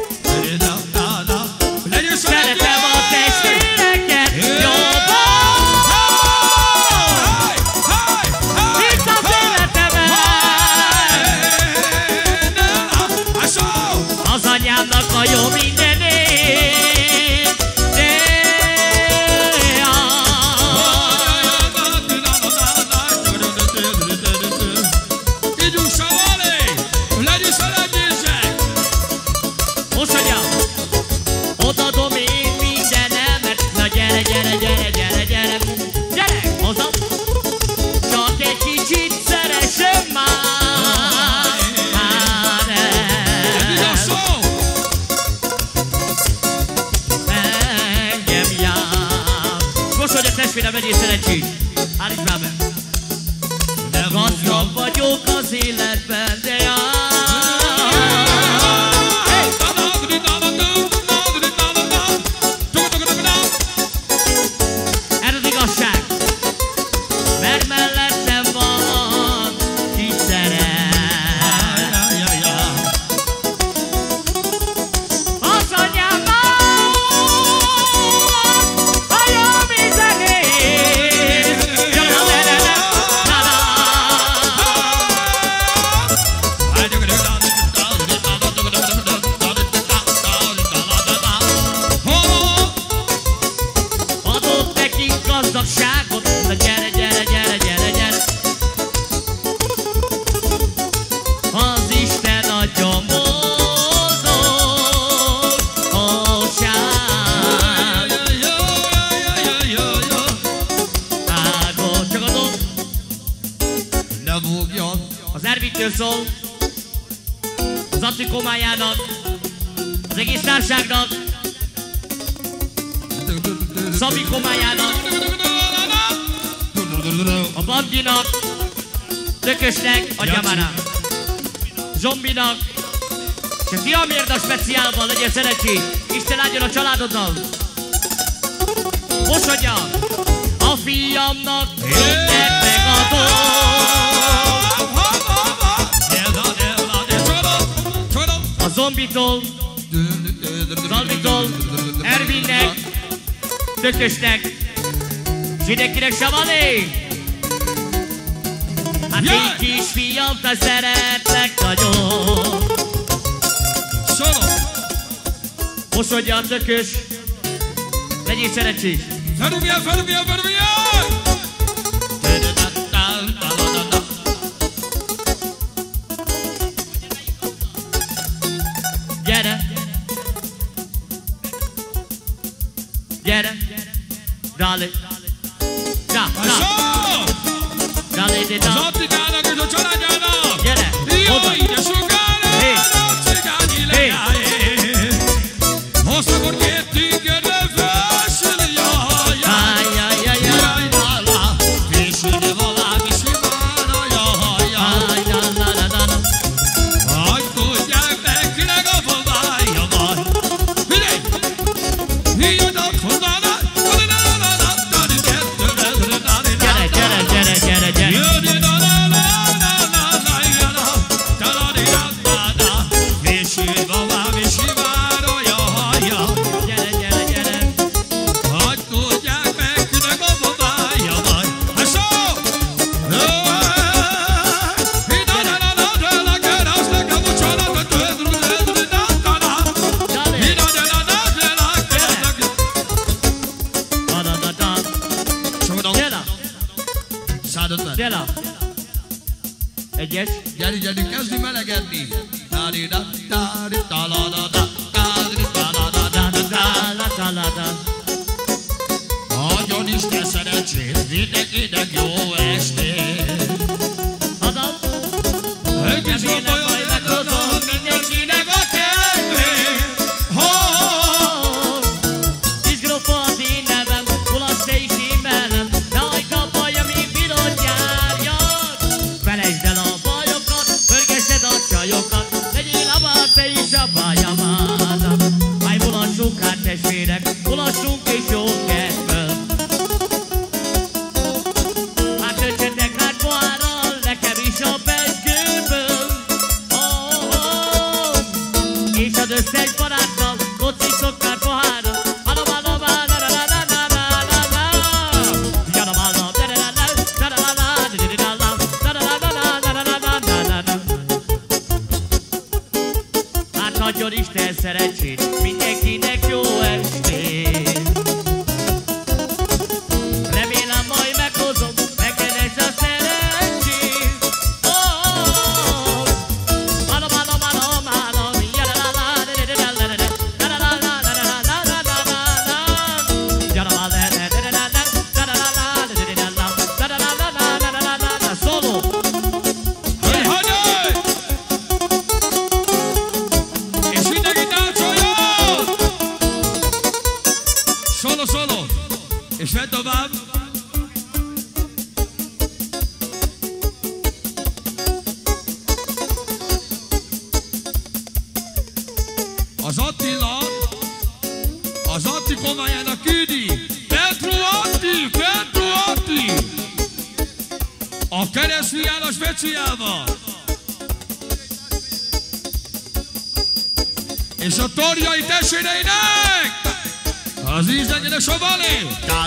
Szeretem a testvéreket jobban, mint az életemet. Az anyámnak a jó mindenét, Ígyunk Savalé! Legyünk szerencsések! Most anya! Odadom én mindenemet. Na gyere, gyere, gyere, gyere, gyere. Gyere, hozzam. Csak egy kicsit szeressem már. Engem jár. Most, hogy a testvérem egyéb szerencsét. Állítsd rá be. Gazdag vagyok az életben, de jár. Ez az igazság, mert mellettem van, ki szeret. Az anyámnak a jó mindenét. Adott nekünk gazdagságot, na gyere, gyere, gyere, gyere, gyere. Az Isten adja boldogság. Ágot csak adom. Ne búgjon! Az Ervitől szól, az Ati Komályának, az egész társágnak, Szabi Komályának, a Bandinak, Tökösnek, a Gyamának, Zombinak, és a Fiamérda speciálban legyen szerencsés. Isten áldjon a családoddal. Mosodja, a fiamnak mindent megadom. A Zombitól, Zalmitól, Ervinnek, Tökösnek, és mindenkinek Savalé! Hát én kisfiam, te szeretlek nagyon. Mosodja a Tökös, legyél szerencsés. Felugljál, felugljál, felugljál! elkezdünk kezdni melegedni. Adjon Isten szerencsét, mindenkinek jó estét. Remélem majd meghozom mindenkinek a kedvét. Kisgrófa az én nevem, olasz te is én velem. Ne hagyd a baj, ami vilod járjak. Felejtsd el a bajokat, pörgessed a csajokat. Legyél a bár te is a bájamának. Máj mulassunk hát testvérek, mulassunk és jó kedvel. Hát töltsetek hát pohárral, nekem is a pezsgőből. És az összes baráttal, kocsiszok már pohárral. Hát adjon Isten szerencsét, mindenkinek jó estét. Remélem majd meghozom, megkeres a szerencsét. Solo! És mindenki táncoljon! Solo, solo! És fedd tovább! Az Atti komolyan küldi! Petru Atti! A keresztfián a speciálban! És a torjai testvéreinek! Az ízlegyenek Sobalé!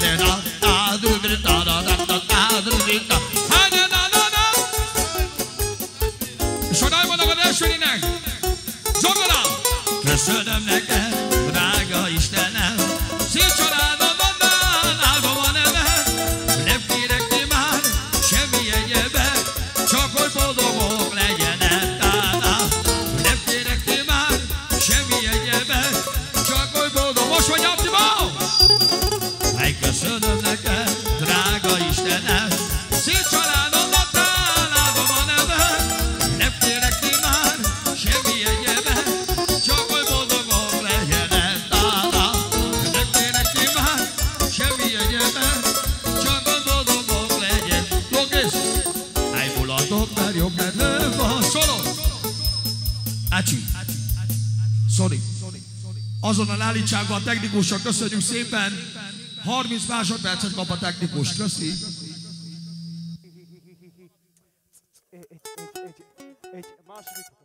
És a nagymanak a testvéreinek! Zongora! Köszönöm neked, drága Istenem! Szép családomban áldom a neved! Nem kérek ti már semmi egyebet, csak hogy boldogok legyenek! Nem kérek ti már semmi egyebet, csak hogy boldog. Most vagy Attiba! Megköszönöm neked, drága Istenem! Szép családomban áldom a neved! Nem kérek ti már semmi egyebet, csak hogy boldogok legyenek! Nem kérek ti már semmi egyebet, csak hogy boldogok legyen! Lókész! Elmulatok, mert jobb medve van! Szoló! Ácsi! Sorry! Azonnal állítsák be a technikusra, köszönjük szépen! 30 másodpercet kap a technikus, köszi! Egy másik